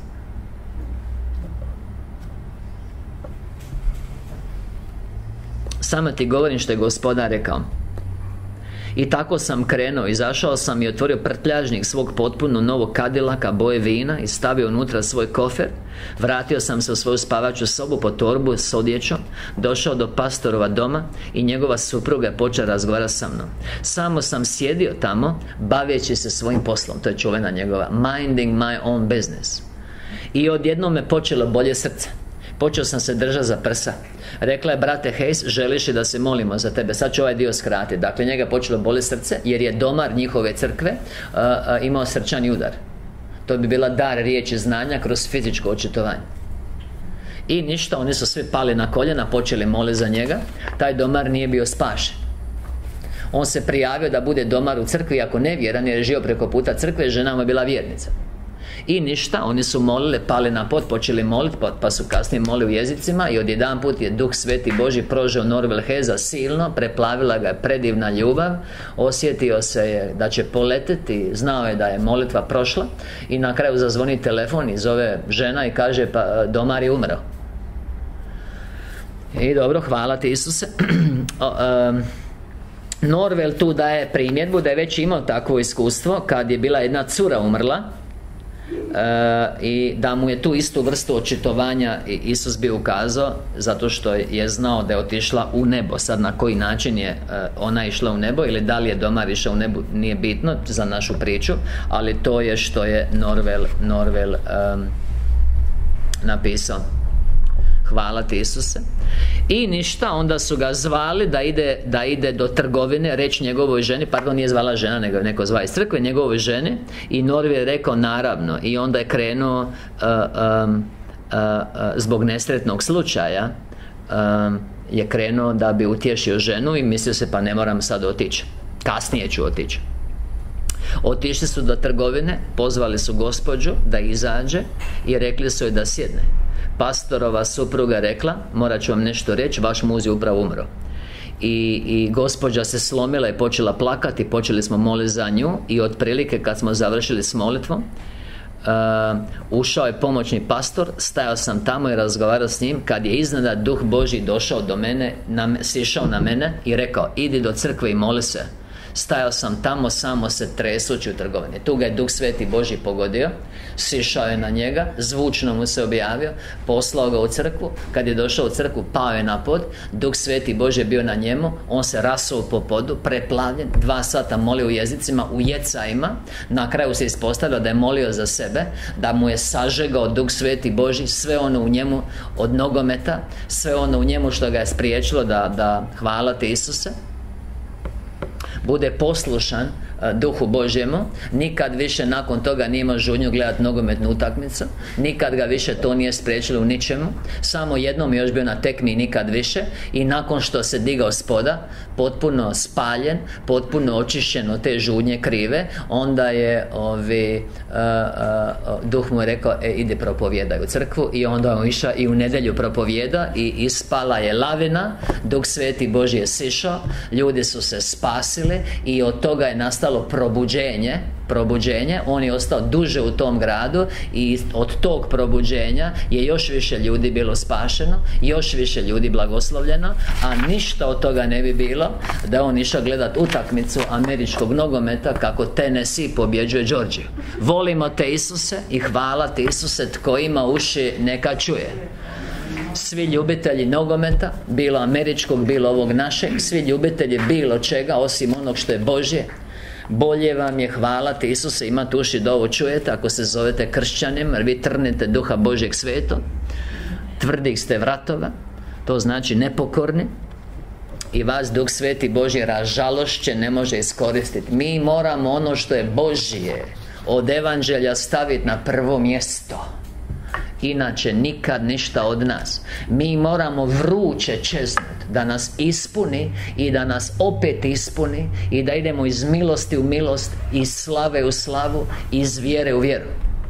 Speaker 1: Samo ti govorim što je Gospodar rekao. I tako sam krenuo, izašao sam i otvorio prtljažnik svog potpuno novog Cadillaka boje vina i stavio unutra svoj kofer. Vratio sam se u svoju spavaču sobu po torbu s odjećom, došao do pastorova doma i njegova supruga je počela razgovarati sa mnom. Samo sam sjedio tamo, baveći se svojim poslom. To je čuvena njegova minding my own business. I odjednom me počelo bolje srce. Počeo sam se držati za prsa. Rekla je: brate Hayes, želiš li da se molimo za tebe? Sad ću ovaj dio skratiti. Dakle, njega počelo boli srce, jer je domar njihove crkve imao srčani udar. To bi bila dar riječi znanja kroz fizičko očitovanje. I ništa, oni su svi pali na koljena, počeli moliti za njega. Taj domar nije bio spašen. On se prijavio da bude domar u crkvi, ako nevjeran, jer je živio preko puta crkve, žena mu je bila vjernica. I ništa, oni su molili, pali na pod, počeli moliti, pa su kasnije molili u jezicima. I odjedanput je Duh Sveti Božji prožeo Norvel Heza silno, preplavila ga je predivna ljubav. Osjetio se je da će poleteti, znao je da je molitva prošla. I na kraju zazvoni telefon i zove žena i kaže: pa domar je umro. I dobro, hvala ti Isuse. Norvel tu daje primjedbu da je već imao takvo iskustvo kad je bila jedna cura umrla. I da mu je tu istu vrstu očitovanja Isus bi ukazao, zato što je znao da je otišla u nebo. Sad na koji način je ona išla u nebo ili da li je domar išao u nebo, nije bitno za našu priču, ali to je što je Norvel napisao. hvala ti Isuse. I ništa, onda su ga zvali da ide do trgovine, reći njegovoj ženi, pardon, nije zvala žena, nego je neko zvao iz crkve, njegovoj ženi, i Norvi je rekao naravno. I onda je krenuo zbog nesretnog slučaja, je krenuo da bi utješio ženu i mislio se, pa ne moram sad otići, kasnije ću otići. Otišli su do trgovine, pozvali su gospođu da izađe i rekli su joj da sjedne. Pastorova supruga rekla, morat ću vam nešto reći, vaš muž je upravo umro. I gospođa se slomila i počela plakati, počeli smo moliti za nju. I otprilike kad smo završili s molitvom, ušao je pomoćni pastor, stajao sam tamo i razgovarao s njim, kad je iznenada Duh Božji došao do mene, sišao na mene i rekao, idi do crkve i moli se. Stajao sam tamo, samo se tresući u trgovini. Tu ga je Duh Sveti Božji pogodio, sišao je na njega, zvučno mu se objavio, poslao ga u crkvu. Kad je došao u crkvu, pao je na pod, Duh Sveti Božji je bio na njemu, on se rasuo po podu, preplavljen, 2 sata molio u jezicima, u jecajima. Na kraju se ispostavilo da je molio za sebe, da mu je sažegao Duh Sveti Božji sve ono u njemu od nogometa, sve ono u njemu što ga je spriječilo da hvala ti Isuse, bude poslušan Duhu Božjemu. Nikad više nakon toga nije imao žudnju gledati nogometnu utakmicu. Nikad ga više to nije spriječilo u ničemu. Samo jednom je još bio na tekmi i nikad više. I nakon što se digao s poda, potpuno spaljen, potpuno očišćen od te žudnje krive, onda je Duh mu je rekao, ide propovijedaj u crkvu. I onda on išao i u nedjelju propovijeda i ispala je lavina. Duh Sveti Božji je sišao, ljudi su se spasili i od toga je nastalo probuđenje. On je ostao duže u tom gradu i od tog probuđenja je još više ljudi bilo spašeno, još više ljudi blagoslovljeno, a ništa od toga ne bi bilo da on išao gledat utakmicu američkog nogometa kako Tennessee pobjeđuje Georgiju. Volimo te Isuse i hvala ti Isuse, tko ima uši neka čuje. Svi ljubitelji nogometa, bilo američkog, bilo ovog našeg, svi ljubitelji bilo čega osim onog što je Božje, bolje vam je hvala ti Isuse, imate uši da ovo čujete. Ako se zovete kršćanim, jer vi trnite Duha Božjeg sveto, tvrdih ste vratova, to znači nepokorni, i vas Duh Sveti Božji ražalošće ne može iskoristiti. Mi moramo ono što je Božje od evanđelja staviti na prvo mjesto. Inače nikad ništa od nas. Mi moramo vruće čeznuti da nas ispuni i da nas opet ispuni i da idemo iz milosti u milost, iz slave u slavu, iz vjere u vjeru.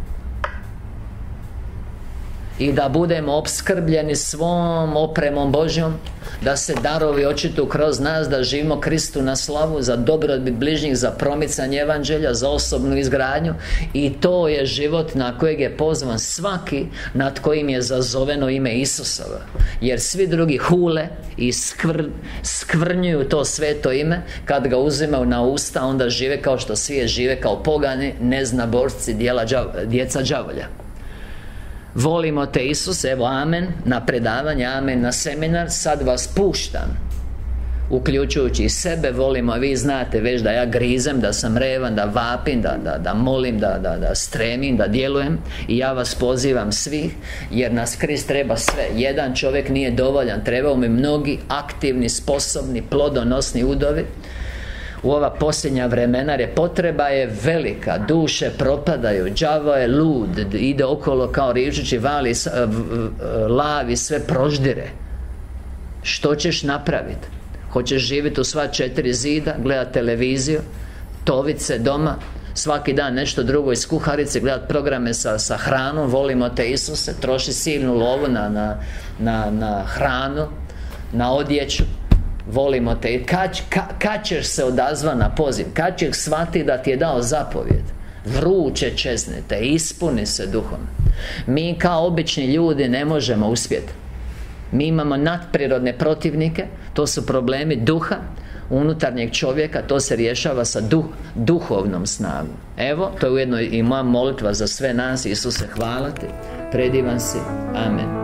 Speaker 1: I da budemo opskrbljeni svom opremom Božjom, da se darovi očitu kroz nas, da živimo Kristu na slavu, za dobrobit bližnjih, za promicanje evanđelja, za osobnu izgradnju. I to je život na kojeg je pozvan svaki nad kojim je zazoveno ime Isusova. Jer svi drugi hule i skvrnjuju to sveto ime. Kad ga uzimaju na usta, onda žive kao što svi žive, kao pogani, neznaborci, djeca đavolja. Volimo te Isuse, evo amen na predavanje, amen na seminar. Sad vas puštam, uključujući i sebe. Volimo, vi znate već da ja grizem, da sam revan, da vapim, da molim, da stremim, da djelujem. I ja vas pozivam svih, jer nas Krist treba sve. Jedan čovjek nije dovoljan, trebaju mi mnogi aktivni, sposobni, plodonosni udovi u ova posljednja vremena, jer potreba je velika, duše propadaju, đavo je lud, ide okolo kao rivući vali, lavi sve proždire. Što ćeš napraviti? Hoćeš živjeti u sva 4 zida, gledati televiziju, tovit se doma, svaki dan nešto drugo iz kuharice, gledati programe sa hranom? Volimo te Isuse, troši silnu lovu na hranu, na odjeću. Volimo te. Kad ćeš se odazva na poziv? Kad ćeš shvatiti da ti je dao zapovjed? Vruće čeznite, ispuni se Duhom. Mi kao obični ljudi ne možemo uspjeti. Mi imamo nadprirodne protivnike. To su problemi duha, unutarnjeg čovjeka. To se rješava sa duhovnom snagom. Evo, to je ujedno i moja molitva za sve nas. Isuse, hvala ti, predivan si, amen.